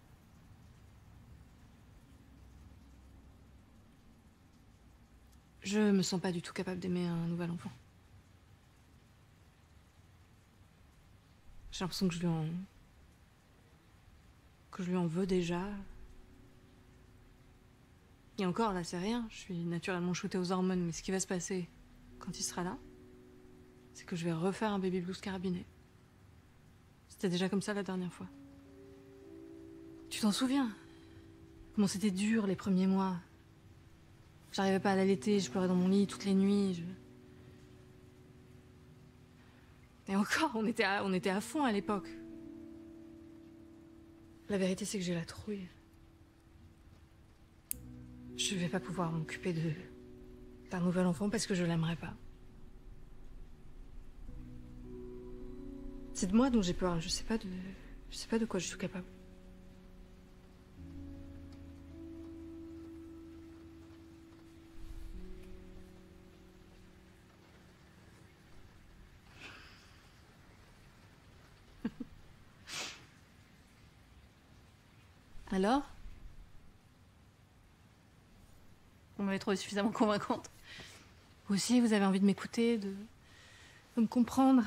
Je me sens pas du tout capable d'aimer un nouvel enfant. J'ai l'impression que je lui en veux déjà. Et encore, là, c'est rien. Je suis naturellement shootée aux hormones, mais ce qui va se passer quand il sera là, c'est que je vais refaire un baby blues carabiné. C'était déjà comme ça la dernière fois. Tu t'en souviens? Comment c'était dur les premiers mois. J'arrivais pas à l'allaiter, je pleurais dans mon lit toutes les nuits. Et encore, on était à fond à l'époque. La vérité, c'est que j'ai la trouille. Je vais pas pouvoir m'occuper d'un nouvel enfant parce que je l'aimerais pas. C'est de moi dont j'ai peur. Je sais pas de quoi je suis capable. Alors? Vous m'avez trouvé suffisamment convaincante. Vous aussi, vous avez envie de m'écouter, de me comprendre.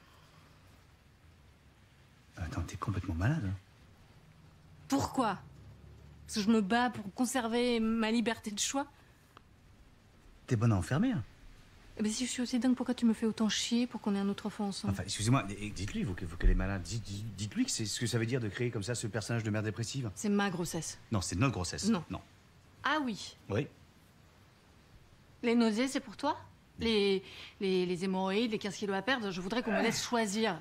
Attends, t'es complètement malade. Hein. Pourquoi? Parce que je me bats pour conserver ma liberté de choix? T'es bonne à enfermer. Hein. Eh ben si je suis aussi dingue, pourquoi tu me fais autant chier pour qu'on ait un autre enfant ensemble? Enfin, excusez-moi, dites-lui, vous qu'elle est malade. Dites-lui que c'est ce que ça veut dire de créer comme ça ce personnage de mère dépressive. C'est ma grossesse. Non, c'est notre grossesse. Non. Non. Ah oui. Oui. Les nausées, c'est pour toi? Les hémorroïdes, les 15 kilos à perdre, je voudrais qu'on me laisse choisir.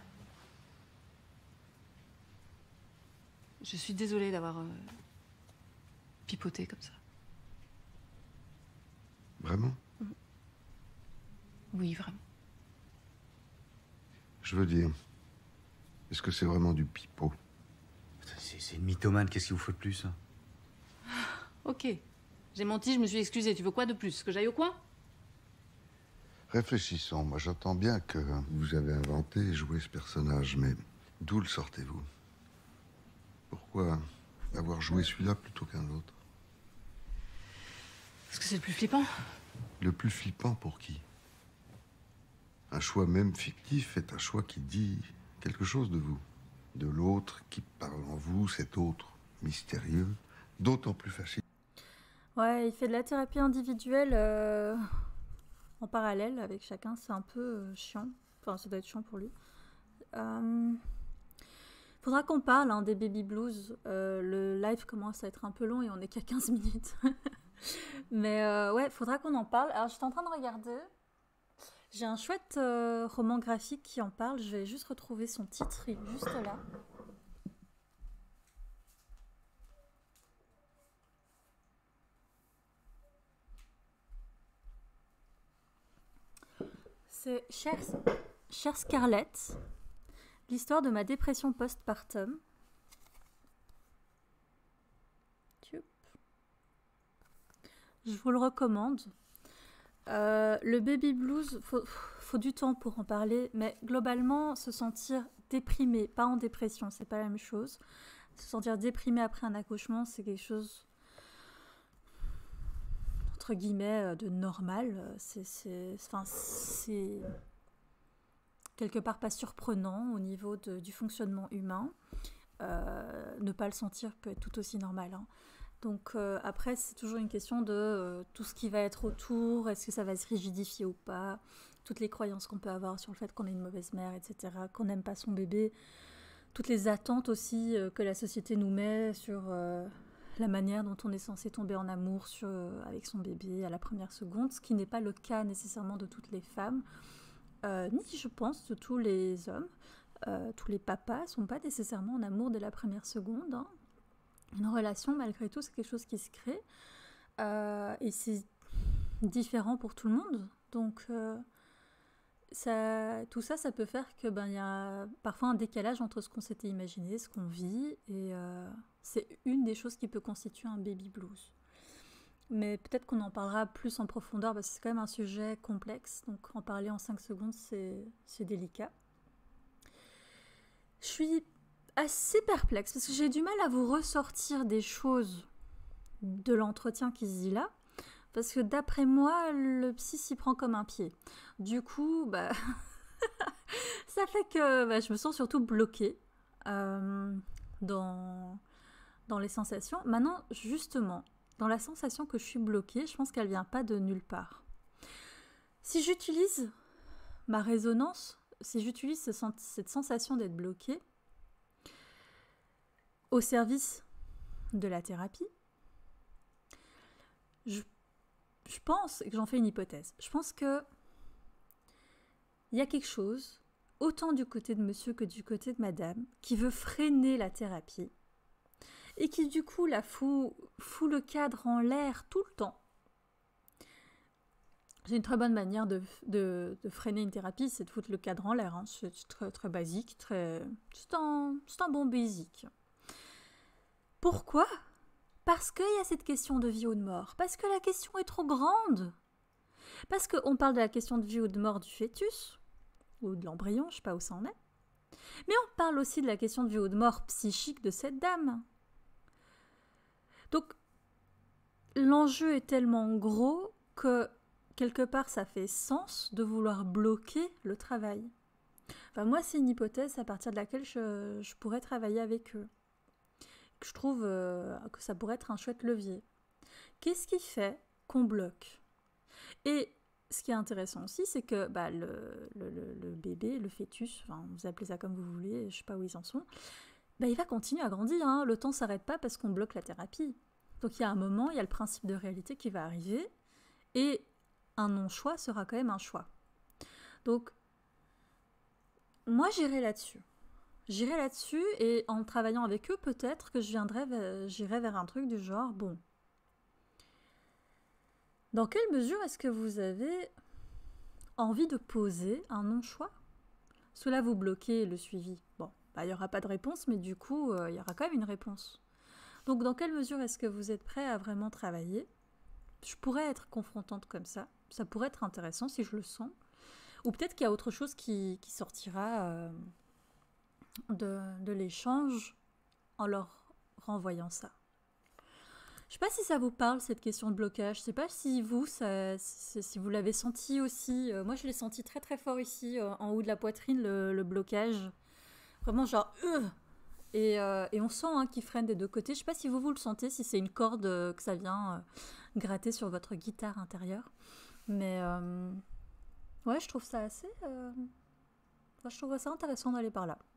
Je suis désolée d'avoir pipoté comme ça. Vraiment? Oui, vraiment. Je veux dire, est-ce que c'est vraiment du pipeau? C'est une mythomane, qu'est-ce qu'il vous faut de plus? Ok. J'ai menti, je me suis excusée. Tu veux quoi de plus? Que j'aille au coin? Réfléchissons. Moi, j'entends bien que vous avez inventé et joué ce personnage, mais d'où le sortez-vous? Pourquoi avoir joué celui-là plutôt qu'un autre? Parce que c'est le plus flippant. Le plus flippant pour qui? Un choix même fictif est un choix qui dit quelque chose de vous. De l'autre qui parle en vous, cet autre mystérieux, d'autant plus facile. Ouais, il fait de la thérapie individuelle en parallèle avec chacun. C'est un peu chiant. Enfin, ça doit être chiant pour lui. Faudra qu'on parle des baby blues. Le live commence à être un peu long et on est qu'à 15 minutes. Mais ouais, faudra qu'on en parle. Alors, j'étais en train de regarder. J'ai un chouette roman graphique qui en parle. Je vais juste retrouver son titre. Il est juste là. C'est Chère Scarlett, l'histoire de ma dépression postpartum. Je vous le recommande. Le baby blues, faut du temps pour en parler, mais globalement, se sentir déprimé, pas en dépression, c'est pas la même chose. Se sentir déprimé après un accouchement, c'est quelque chose, entre guillemets, de normal. C'est quelque part pas surprenant au niveau du fonctionnement humain. Ne pas le sentir peut être tout aussi normal. Hein. Donc après, c'est toujours une question de tout ce qui va être autour, est-ce que ça va se rigidifier ou pas, toutes les croyances qu'on peut avoir sur le fait qu'on est une mauvaise mère, etc., qu'on n'aime pas son bébé, toutes les attentes aussi que la société nous met sur la manière dont on est censé tomber en amour avec son bébé à la première seconde, ce qui n'est pas le cas nécessairement de toutes les femmes, ni je pense de tous les hommes. Tous les papas ne sont pas nécessairement en amour dès la première seconde. Hein. Une relation, malgré tout, c'est quelque chose qui se crée. Et c'est différent pour tout le monde. Donc, tout ça, ça peut faire que y a parfois un décalage entre ce qu'on s'était imaginé, ce qu'on vit. Et c'est une des choses qui peut constituer un baby blues. Mais peut-être qu'on en parlera plus en profondeur, parce que c'est quand même un sujet complexe. Donc, en parler en 5 secondes, c'est délicat. Je suis assez perplexe parce que j'ai du mal à vous ressortir des choses de l'entretien qui se dit là. Parce que d'après moi, le psy s'y prend comme un pied. Du coup, bah, ça fait que bah, je me sens surtout bloquée dans les sensations. Maintenant, justement, dans la sensation que je suis bloquée, je pense qu'elle vient pas de nulle part. Si j'utilise ma résonance, si j'utilise cette sensation d'être bloquée au service de la thérapie, je pense, et que j'en fais une hypothèse, je pense que il y a quelque chose, autant du côté de monsieur que du côté de madame, qui veut freiner la thérapie et qui du coup la fout le cadre en l'air tout le temps. C'est une très bonne manière de freiner une thérapie, c'est de foutre le cadre en l'air. Hein. C'est très, très basique, c'est un bon basique. Pourquoi ? Parce qu'il y a cette question de vie ou de mort. Parce que la question est trop grande. Parce qu'on parle de la question de vie ou de mort du fœtus, ou de l'embryon, je ne sais pas où ça en est. Mais on parle aussi de la question de vie ou de mort psychique de cette dame. Donc, l'enjeu est tellement gros que, quelque part, ça fait sens de vouloir bloquer le travail. Enfin, moi, c'est une hypothèse à partir de laquelle je pourrais travailler avec eux. Je trouve que ça pourrait être un chouette levier. Qu'est-ce qui fait qu'on bloque ? Et ce qui est intéressant aussi, c'est que bah, le bébé, le fœtus, enfin, vous appelez ça comme vous voulez, je ne sais pas où ils en sont, bah, il va continuer à grandir. Hein. Le temps ne s'arrête pas parce qu'on bloque la thérapie. Donc il y a un moment, il y a le principe de réalité qui va arriver et un non-choix sera quand même un choix. Donc, moi, j'irai là-dessus. J'irai là-dessus et en travaillant avec eux, peut-être que j'irai vers un truc du genre, bon, dans quelle mesure est-ce que vous avez envie de poser un non-choix ? Parce que là, vous bloquez le suivi. Bon, bah, il n'y aura pas de réponse, mais du coup, il y aura quand même une réponse. Donc, dans quelle mesure est-ce que vous êtes prêt à vraiment travailler ? Je pourrais être confrontante comme ça. Ça pourrait être intéressant si je le sens. Ou peut-être qu'il y a autre chose qui sortira de l'échange en leur renvoyant ça. Je ne sais pas si ça vous parle, cette question de blocage. Je ne sais pas si si vous l'avez senti aussi. Moi, je l'ai senti très très fort ici, en haut de la poitrine, le blocage. Vraiment genre... Et on sent qu'il freine des deux côtés. Je ne sais pas si vous le sentez, si c'est une corde que ça vient gratter sur votre guitare intérieure. Mais ouais, je trouve ça assez... je trouve ça intéressant d'aller par là.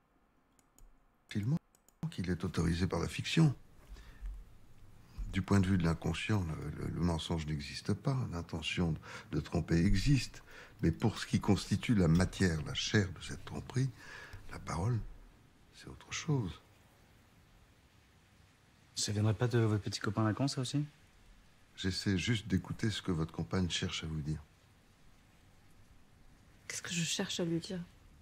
Qu'il est autorisé par la fiction. Du point de vue de l'inconscient, le mensonge n'existe pas. L'intention de tromper existe. Mais pour ce qui constitue la matière, la chair de cette tromperie, la parole, c'est autre chose. Ça viendrait pas de votre petit copain Lacan, ça aussi ? J'essaie juste d'écouter ce que votre compagne cherche à vous dire. Qu'est-ce que je cherche à lui dire ?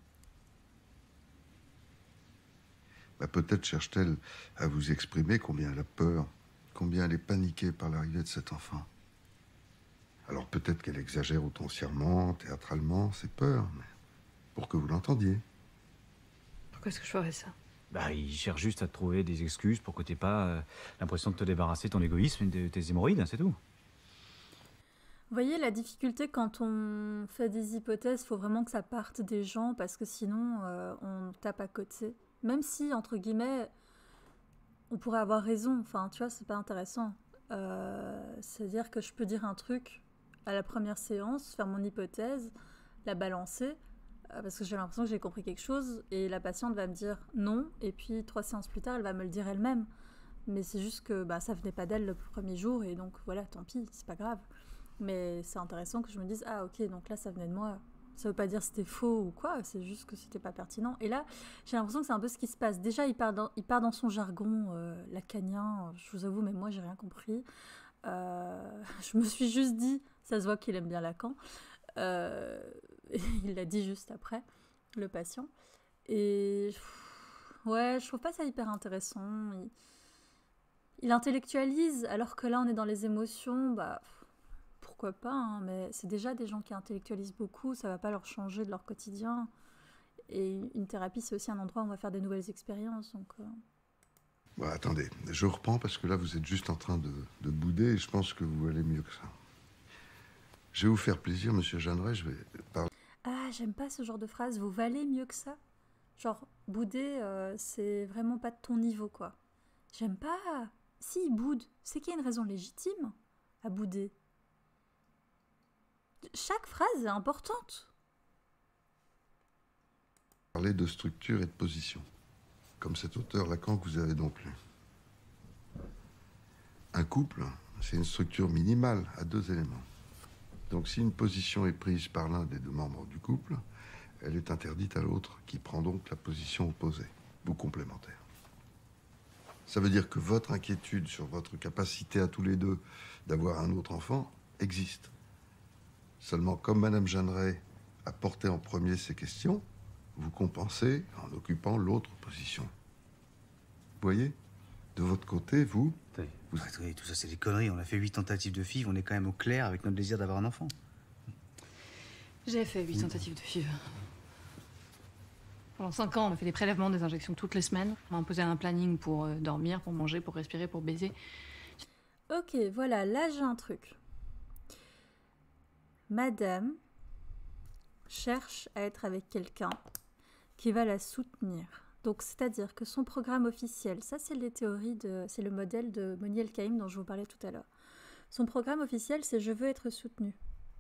Bah, peut-être cherche-t-elle à vous exprimer combien elle a peur, combien elle est paniquée par l'arrivée de cet enfant. Alors peut-être qu'elle exagère outrancièrement, théâtralement, ses peurs, mais pour que vous l'entendiez. Pourquoi est-ce que je ferais ça ? Bah, il cherche juste à te trouver des excuses pour que t'aies pas l'impression de te débarrasser de ton égoïsme et de tes hémorroïdes, c'est tout. Vous voyez la difficulté quand on fait des hypothèses, il faut vraiment que ça parte des gens parce que sinon on tape à côté. Même si, entre guillemets, on pourrait avoir raison. Enfin, tu vois, c'est pas intéressant. C'est-à-dire que je peux dire un truc à la première séance, faire mon hypothèse, la balancer, parce que j'ai l'impression que j'ai compris quelque chose, et la patiente va me dire non, et puis 3 séances plus tard, elle va me le dire elle-même. Mais c'est juste que bah, ça venait pas d'elle le premier jour, et donc voilà, tant pis, c'est pas grave. Mais c'est intéressant que je me dise, ah ok, donc là ça venait de moi. Ça veut pas dire que c'était faux ou quoi, c'est juste que c'était pas pertinent. Et là, j'ai l'impression que c'est un peu ce qui se passe. Déjà, il part dans son jargon lacanien, je vous avoue, mais moi, j'ai rien compris. Je me suis juste dit, ça se voit qu'il aime bien Lacan. Il l'a dit juste après, le patient. Et ouais, je trouve pas ça hyper intéressant. Il intellectualise, alors que là, on est dans les émotions, bah... Pourquoi pas, hein, mais c'est déjà des gens qui intellectualisent beaucoup, ça va pas leur changer de leur quotidien. Et une thérapie, c'est aussi un endroit où on va faire des nouvelles expériences. Donc, Bon, attendez, je reprends parce que là, vous êtes juste en train de bouder et je pense que vous allez mieux que ça. Je vais vous faire plaisir, monsieur Jeanneret, je vais parler. Ah, j'aime pas ce genre de phrase. Vous valez mieux que ça. Genre, bouder, c'est vraiment pas de ton niveau, quoi. J'aime pas. Si, il boude, c'est qu'il y a une raison légitime à bouder. Chaque phrase est importante. Parler de structure et de position, comme cet auteur Lacan que vous avez donc lu. Un couple, c'est une structure minimale à 2 éléments. Donc si une position est prise par l'un des 2 membres du couple, elle est interdite à l'autre, qui prend donc la position opposée, ou complémentaire. Ça veut dire que votre inquiétude sur votre capacité à tous les 2 d'avoir un autre enfant existe. Seulement, comme Madame Jeanneret a porté en premier ces questions, vous compensez en occupant l'autre position. Vous voyez? De votre côté, vous... Arrêtez, tout ça, c'est des conneries. On a fait 8 tentatives de FIV, on est quand même au clair avec notre désir d'avoir un enfant. J'ai fait 8 tentatives de FIV. Pendant 5 ans, on a fait des prélèvements, des injections toutes les semaines. On m'a imposé un planning pour dormir, pour manger, pour respirer, pour baiser. Ok, voilà, là j'ai un truc. Madame cherche à être avec quelqu'un qui va la soutenir. Donc, c'est-à-dire que son programme officiel, ça c'est c'est le modèle de Moniel Caïm dont je vous parlais tout à l'heure. Son programme officiel, c'est « je veux être soutenue ».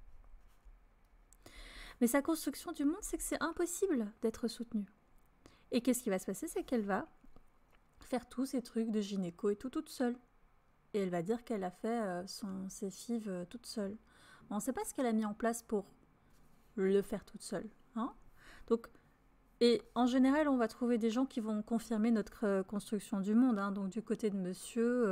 Mais sa construction du monde, c'est que c'est impossible d'être soutenue. Et qu'est-ce qui va se passer? C'est qu'elle va faire tous ces trucs de gynéco et tout toute seule. Et elle va dire qu'elle a fait ses FIV toute seule. On ne sait pas ce qu'elle a mis en place pour le faire toute seule. Hein? Donc, et en général, on va trouver des gens qui vont confirmer notre construction du monde. Hein. Donc du côté de monsieur,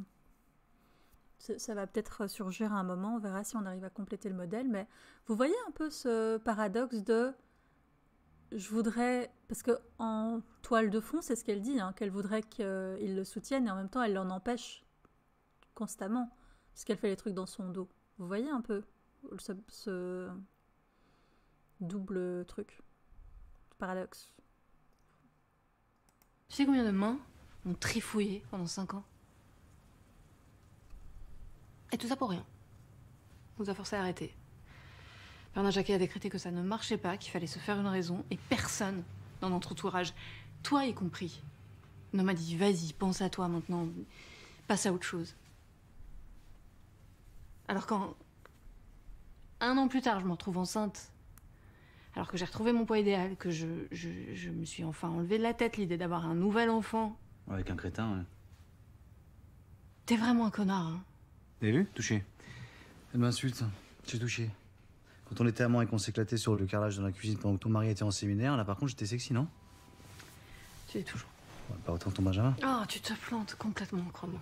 ça va peut-être surgir à un moment. On verra si on arrive à compléter le modèle. Mais vous voyez un peu ce paradoxe de... Je voudrais... Parce qu'en toile de fond, c'est ce qu'elle dit, hein, qu'elle voudrait qu'il le soutienne et en même temps, elle l'en empêche constamment. Parce qu'elle fait les trucs dans son dos. Vous voyez un peu ce double truc, paradoxe. Tu sais combien de mains ont trifouillé pendant 5 ans? Et tout ça pour rien. On nous a forcé à arrêter. Bernard Jacquet a décrété que ça ne marchait pas, qu'il fallait se faire une raison, et personne dans notre entourage, toi y compris, ne m'a dit vas-y, pense à toi maintenant, passe à autre chose. Alors quand, 1 an plus tard, je me retrouve enceinte, alors que j'ai retrouvé mon poids idéal, que je me suis enfin enlevé de la tête l'idée d'avoir un nouvel enfant. Avec un crétin, ouais. T'es vraiment un connard, hein. T'as vu? Touché. Elle m'insulte. J'ai touché. Quand on était amants et qu'on s'éclatait sur le carrelage dans la cuisine pendant que ton mari était en séminaire, là par contre j'étais sexy, non? Tu es toujours. Ouais, pas autant que ton Benjamin. Oh, tu te plantes complètement, crois-moi.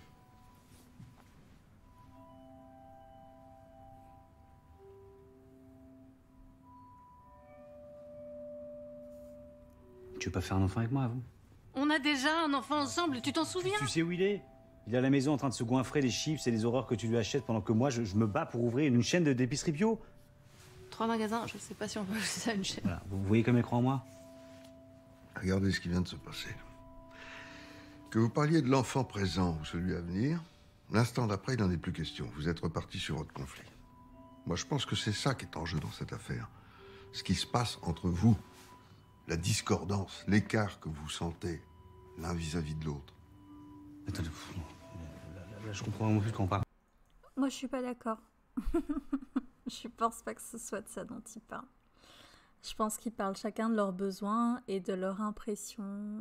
Tu veux pas faire un enfant avec moi, vous? On a déjà un enfant ensemble, tu t'en souviens? Tu sais où il est? Il est à la maison en train de se goinfrer des chips et des horreurs que tu lui achètes pendant que moi je me bats pour ouvrir une chaîne d'épicerie bio. 3 magasins, je sais pas si on peut appeler ça une chaîne. Voilà, vous voyez comme elle croit en moi? Regardez ce qui vient de se passer. Que vous parliez de l'enfant présent ou celui à venir, l'instant d'après, il n'en est plus question. Vous êtes reparti sur votre conflit. Moi, je pense que c'est ça qui est en jeu dans cette affaire. Ce qui se passe entre vous. La discordance, l'écart que vous sentez l'un vis-à-vis de l'autre. Attendez, là, je comprends vraiment plus de quoi on parle. Moi, je suis pas d'accord. Je pense pas que ce soit de ça dont ils parlent. Je pense qu'ils parlent chacun de leurs besoins et de leurs impressions.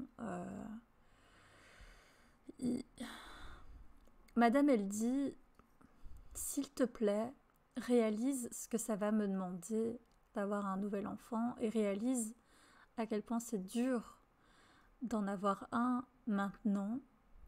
Madame, elle dit, s'il te plaît, réalise ce que ça va me demander d'avoir un nouvel enfant et réalise à quel point c'est dur d'en avoir un maintenant.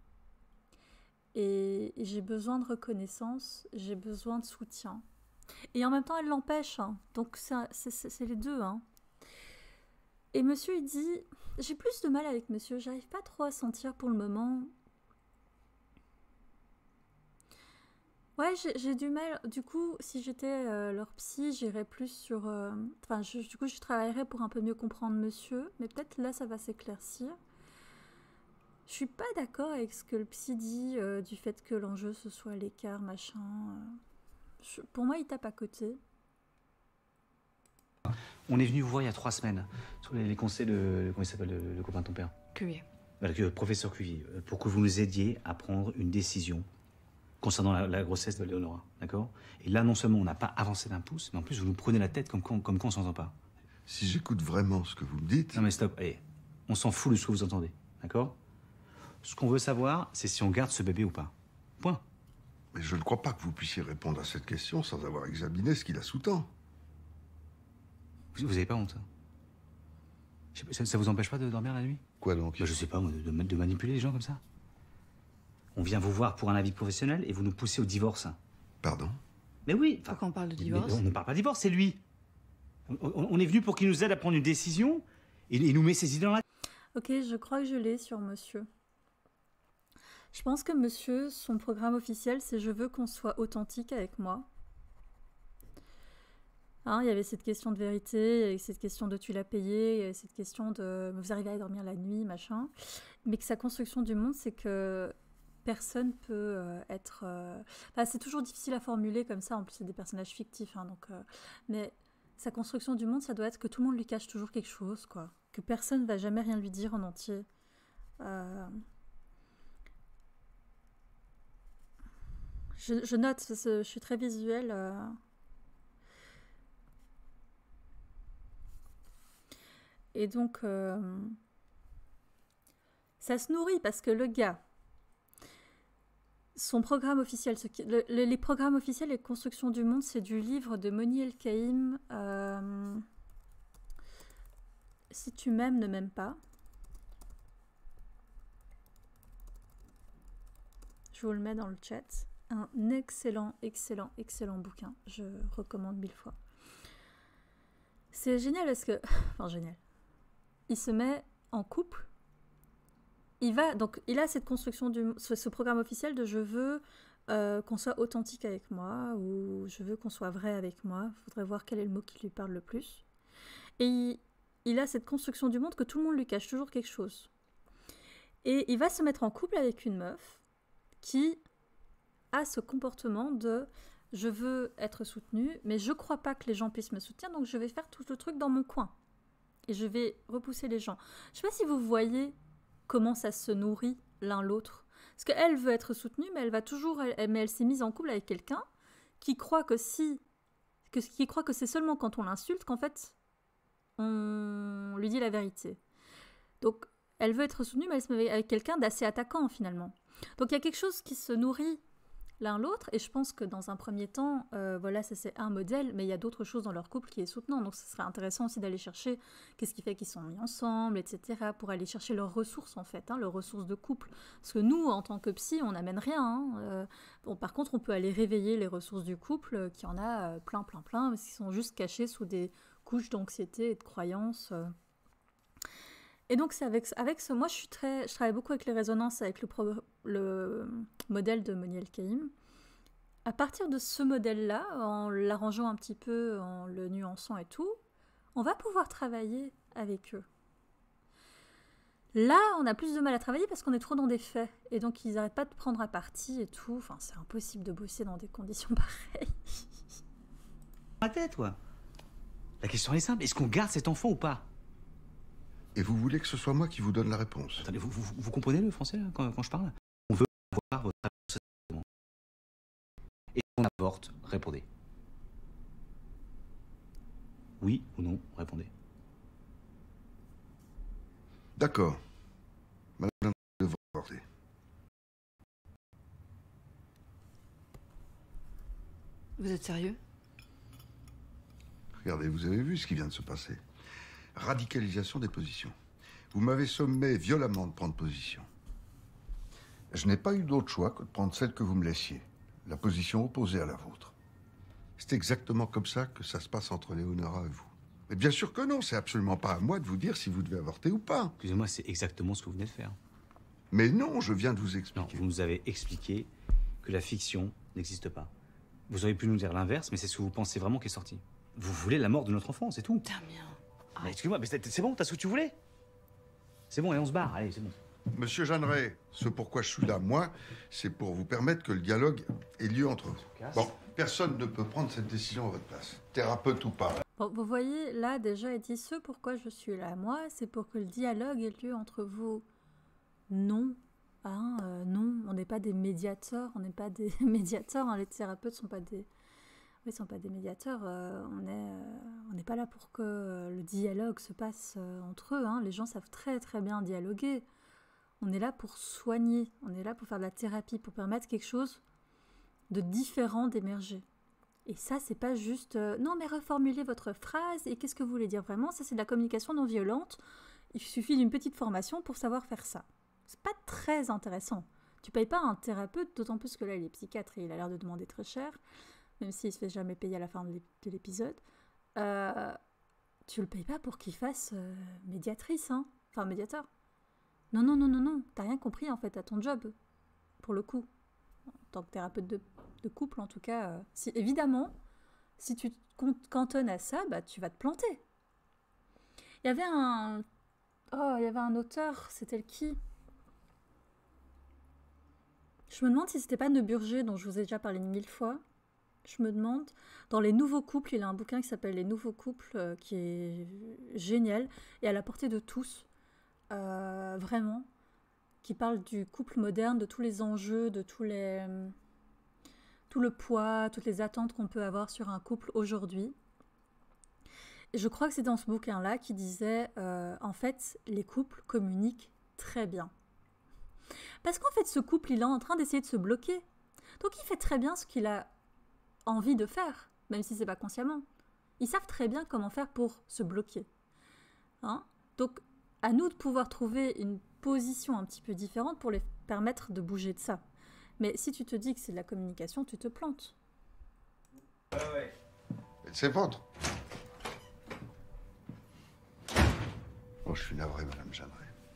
Et j'ai besoin de reconnaissance, j'ai besoin de soutien. Et en même temps, elle l'empêche, hein. Donc c'est les deux. Hein. Et monsieur, il dit, j'ai plus de mal avec monsieur, j'arrive pas trop à sentir pour le moment. Ouais, j'ai du mal. Du coup, si j'étais leur psy, j'irais plus sur. Enfin, du coup, je travaillerais pour un peu mieux comprendre monsieur, mais peut-être là, ça va s'éclaircir. Je suis pas d'accord avec ce que le psy dit du fait que l'enjeu ce soit l'écart, machin. Pour moi, il tape à côté. On est venu vous voir il y a 3 semaines, sur les conseils de... Comment il s'appelle, le copain de ton père? Cuvier. Le professeur Cuvier, pour que vous nous aidiez à prendre une décision concernant la grossesse de Léonora, d'accord? Et là, non seulement on n'a pas avancé d'un pouce, mais en plus vous nous prenez la tête comme quoi on s'entend pas. Si j'écoute vraiment ce que vous me dites... Non mais stop, allez, on s'en fout de ce que vous entendez, d'accord? Ce qu'on veut savoir, c'est si on garde ce bébé ou pas. Point. Mais je ne crois pas que vous puissiez répondre à cette question sans avoir examiné ce qui la sous-tend. Vous avez pas honte? Ça vous empêche pas de dormir la nuit? Quoi donc? Bah, je sais pas, moi, de manipuler les gens comme ça. On vient vous voir pour un avis professionnel et vous nous poussez au divorce. Pardon? Mais oui. Pourquoi on parle de Mais divorce? on ne parle pas de divorce, c'est lui. On est venu pour qu'il nous aide à prendre une décision et il nous met ses idées dans la... Ok, je crois que je l'ai sur monsieur. Je pense que monsieur, son programme officiel, c'est je veux qu'on soit authentique avec moi. Hein, il y avait cette question de vérité, il y avait cette question de tu l'as payé, il y avait cette question de vous arrivez à dormir la nuit, machin. Mais que sa construction du monde, c'est que personne peut être... Enfin, c'est toujours difficile à formuler comme ça, en plus c'est des personnages fictifs. Hein, donc, mais sa construction du monde, ça doit être que tout le monde lui cache toujours quelque chose, quoi. Que personne ne va jamais rien lui dire en entier. Je note, je suis très visuelle. Et donc, ça se nourrit parce que le gars, son programme officiel, les programmes officiels et construction du monde, c'est du livre de Moni El-Kaïm. Si tu m'aimes, ne m'aime pas. Je vous le mets dans le chat. Un excellent, excellent, excellent bouquin. Je recommande 1000 fois. C'est génial parce que... Enfin, génial. Il se met en couple. Il a cette construction, ce programme officiel de je veux qu'on soit authentique avec moi ou je veux qu'on soit vrai avec moi. Il faudrait voir quel est le mot qui lui parle le plus. Et il a cette construction du monde que tout le monde lui cache toujours quelque chose. Et il va se mettre en couple avec une meuf qui a ce comportement de je veux être soutenue, mais je crois pas que les gens puissent me soutenir, donc je vais faire tout le truc dans mon coin. Et je vais repousser les gens. Je sais pas si vous voyez comment ça se nourrit l'un l'autre. Parce qu'elle veut être soutenue, mais elle va toujours... mais elle s'est mise en couple avec quelqu'un qui croit que qui croit que c'est seulement quand on l'insulte qu'en fait, on lui dit la vérité. Donc, elle veut être soutenue, mais elle se met avec quelqu'un d'assez attaquant, finalement. Donc, il y a quelque chose qui se nourrit l'un l'autre, et je pense que dans un premier temps, voilà, ça c'est un modèle, mais il y a d'autres choses dans leur couple qui est soutenant, donc ce serait intéressant aussi d'aller chercher qu'est-ce qui fait qu'ils sont mis ensemble, etc., pour aller chercher leurs ressources en fait, leurs ressources de couple, parce que nous, en tant que psy, on n'amène rien, Bon, par contre, on peut aller réveiller les ressources du couple, qui en a plein, mais qui sont juste cachées sous des couches d'anxiété et de croyances. Et donc, c'est avec ce... Moi, je travaille beaucoup avec les résonances, avec le modèle de Moni El-Kaïm. À partir de ce modèle-là, en l'arrangeant un petit peu, en le nuançant et tout, on va pouvoir travailler avec eux. Là, on a plus de mal à travailler parce qu'on est trop dans des faits. Et donc, ils n'arrêtent pas de prendre à partie et tout. Enfin, c'est impossible de bosser dans des conditions pareilles. Ma tête, toi. La question est simple, est-ce qu'on garde cet enfant ou pas? Et vous voulez que ce soit moi qui vous donne la réponse? Attendez, vous comprenez le français là, quand je parle? On veut avoir votre réponse. Et on avorte, répondez. Oui ou non, répondez. D'accord. Madame devra avorter. Vous êtes sérieux? Regardez, vous avez vu ce qui vient de se passer. Radicalisation des positions. Vous m'avez sommé violemment de prendre position. Je n'ai pas eu d'autre choix que de prendre celle que vous me laissiez, la position opposée à la vôtre. C'est exactement comme ça que ça se passe entre Léonora et vous. Mais bien sûr que non, c'est absolument pas à moi de vous dire si vous devez avorter ou pas. Excusez-moi, c'est exactement ce que vous venez de faire. Mais non, je viens de vous Non, expliquer. vous nous avez expliqué que la fiction n'existe pas. Vous auriez pu nous dire l'inverse, mais c'est ce que vous pensez vraiment qui est sorti. Vous voulez la mort de notre enfant, c'est tout. Damien. Mais excuse-moi, mais c'est bon, t'as ce que tu voulais. C'est bon, et on se barre, allez, c'est bon. Monsieur Jeanneret, ce pourquoi je suis là, moi, c'est pour vous permettre que le dialogue ait lieu entre vous. Bon, personne ne peut prendre cette décision à votre place, thérapeute ou pas. Bon, vous voyez, là déjà, il dit ce pourquoi je suis là. Moi, c'est pour que le dialogue ait lieu entre vous. Non. Non, on n'est pas des médiateurs, on n'est pas des médiateurs, hein, les thérapeutes sont pas des... Oui, sont pas des médiateurs, on n'est pas là pour que le dialogue se passe entre eux, hein. Les gens savent très très bien dialoguer. On est là pour soigner, on est là pour faire de la thérapie, pour permettre quelque chose de différent d'émerger. Et ça, c'est pas juste non mais reformulez votre phrase et qu'est-ce que vous voulez dire vraiment, ça c'est de la communication non violente, il suffit d'une petite formation pour savoir faire ça. C'est pas très intéressant. Tu payes pas un thérapeute, d'autant plus que là il est psychiatre et il a l'air de demander très cher, même s'il se fait jamais payer à la fin de l'épisode. Tu le payes pas pour qu'il fasse médiatrice, hein. Enfin médiateur. Non, t'as rien compris en fait à ton job, pour le coup. En tant que thérapeute de couple en tout cas, évidemment, si tu te cantonnes à ça, bah tu vas te planter. Il y avait un auteur, c'était qui ? Je me demande si c'était pas Neuburger, dont je vous ai déjà parlé 1000 fois. Je me demande, dans Les Nouveaux Couples, il a un bouquin qui s'appelle Les Nouveaux Couples, qui est génial, et à la portée de tous, vraiment, qui parle du couple moderne, de tous les enjeux, de tout le poids, toutes les attentes qu'on peut avoir sur un couple aujourd'hui. Et je crois que c'est dans ce bouquin-là qu'il disait, en fait, les couples communiquent très bien. Parce qu'en fait, ce couple, il est en train d'essayer de se bloquer. Donc il fait très bien ce qu'il a envie de faire, même si c'est pas consciemment. Ils savent très bien comment faire pour se bloquer. Hein ? Donc, à nous de pouvoir trouver une position un petit peu différente pour les permettre de bouger de ça. Mais si tu te dis que c'est de la communication, tu te plantes. C'est votre. Oh, je suis navré, Madame Jeanneret.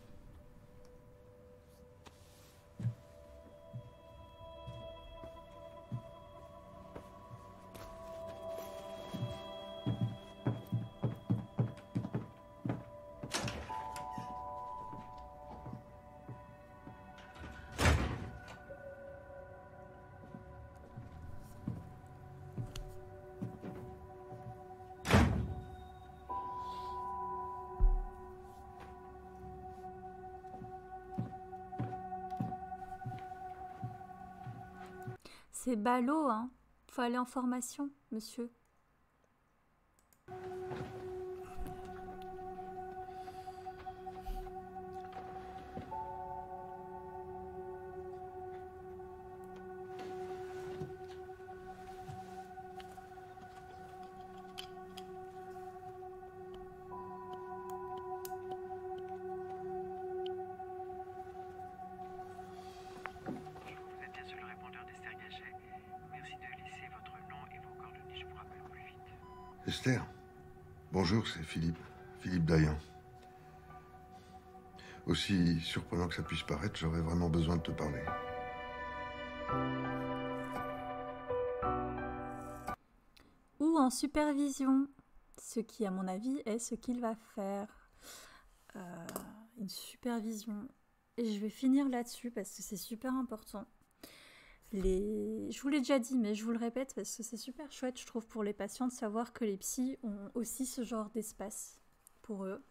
C'est ballot, hein. Faut aller en formation, monsieur. Vous êtes bien sur le répondeur d'Esther Gachet. Merci de laisser votre nom et vos coordonnées, je vous rappelle au plus vite. Esther, bonjour, c'est Philippe Dayan. Aussi surprenant que ça puisse paraître, j'aurais vraiment besoin de te parler. Ou en supervision, ce qui, à mon avis, est ce qu'il va faire. Une supervision. Et je vais finir là-dessus parce que c'est super important. Je vous l'ai déjà dit, mais je vous le répète parce que c'est super chouette, je trouve, pour les patients de savoir que les psys ont aussi ce genre d'espace pour eux.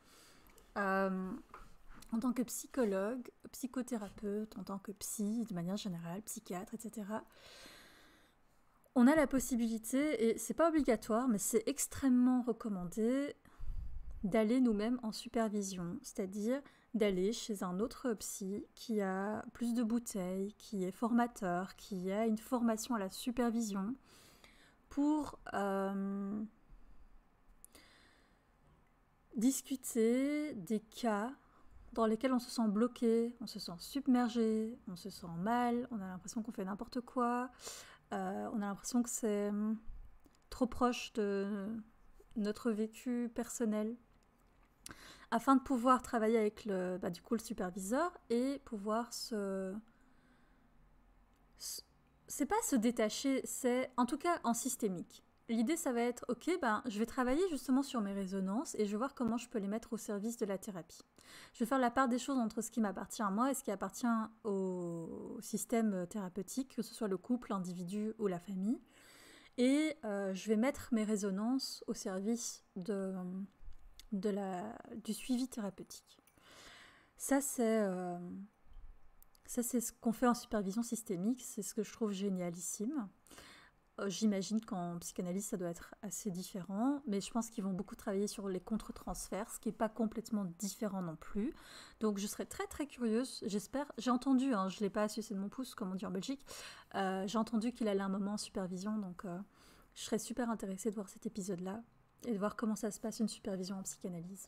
En tant que psychologue, psychothérapeute, en tant que psy, de manière générale, psychiatre, etc., on a la possibilité, et c'est pas obligatoire, mais c'est extrêmement recommandé, d'aller nous-mêmes en supervision, c'est-à-dire d'aller chez un autre psy qui a plus de bouteilles, qui est formateur, qui a une formation à la supervision, pour discuter des cas dans lesquels on se sent bloqué, on se sent submergé, on se sent mal, on a l'impression qu'on fait n'importe quoi, on a l'impression que c'est trop proche de notre vécu personnel, afin de pouvoir travailler avec le superviseur et pouvoir c'est pas se détacher, c'est en tout cas en systémique. L'idée, ça va être, ok, ben, je vais travailler justement sur mes résonances et je vais voir comment je peux les mettre au service de la thérapie. Je vais faire la part des choses entre ce qui m'appartient à moi et ce qui appartient au système thérapeutique, que ce soit le couple, l'individu ou la famille. Et je vais mettre mes résonances au service du suivi thérapeutique. Ça, c'est ce qu'on fait en supervision systémique, c'est ce que je trouve génialissime. J'imagine qu'en psychanalyse, ça doit être assez différent, mais je pense qu'ils vont beaucoup travailler sur les contre-transferts, ce qui n'est pas complètement différent non plus. Donc je serais très très curieuse, j'espère. J'ai entendu, je ne l'ai pas sucé de mon pouce, comme on dit en Belgique, j'ai entendu qu'il allait un moment en supervision, donc je serais super intéressée de voir cet épisode-là et de voir comment ça se passe une supervision en psychanalyse.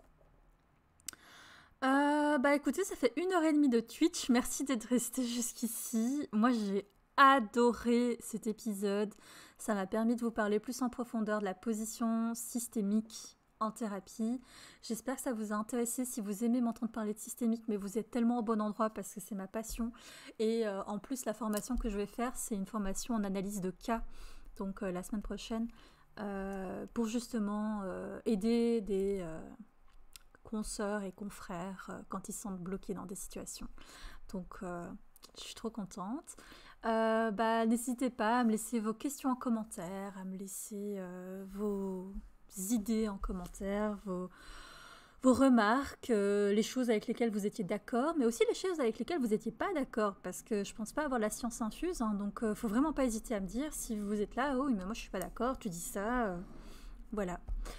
Écoutez, ça fait 1h30 de Twitch, merci d'être resté jusqu'ici. Moi j'ai adoré cet épisode, ça m'a permis de vous parler plus en profondeur de la position systémique en thérapie. J'espère que ça vous a intéressé. Si vous aimez m'entendre parler de systémique, mais vous êtes tellement au bon endroit parce que c'est ma passion. Et en plus, la formation que je vais faire, c'est une formation en analyse de cas, donc la semaine prochaine, pour justement aider des consoeurs et confrères quand ils se sentent bloqués dans des situations. Donc, je suis trop contente. N'hésitez pas à me laisser vos questions en commentaire, à me laisser vos idées en commentaire, vos remarques, les choses avec lesquelles vous étiez d'accord, mais aussi les choses avec lesquelles vous n'étiez pas d'accord, parce que je pense pas avoir la science infuse, donc faut vraiment pas hésiter à me dire si vous êtes là, oh oui mais moi je suis pas d'accord, tu dis ça, voilà.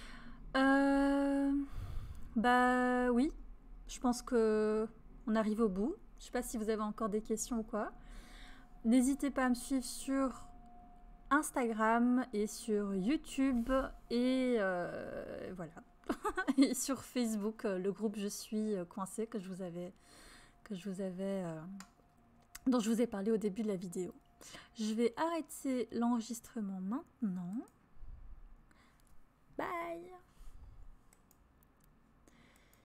Oui, je pense que on arrive au bout. Je sais pas si vous avez encore des questions ou quoi. N'hésitez pas à me suivre sur Instagram et sur YouTube et voilà. Et sur Facebook, le groupe Je suis coincée dont je vous ai parlé au début de la vidéo. Je vais arrêter l'enregistrement maintenant. Bye!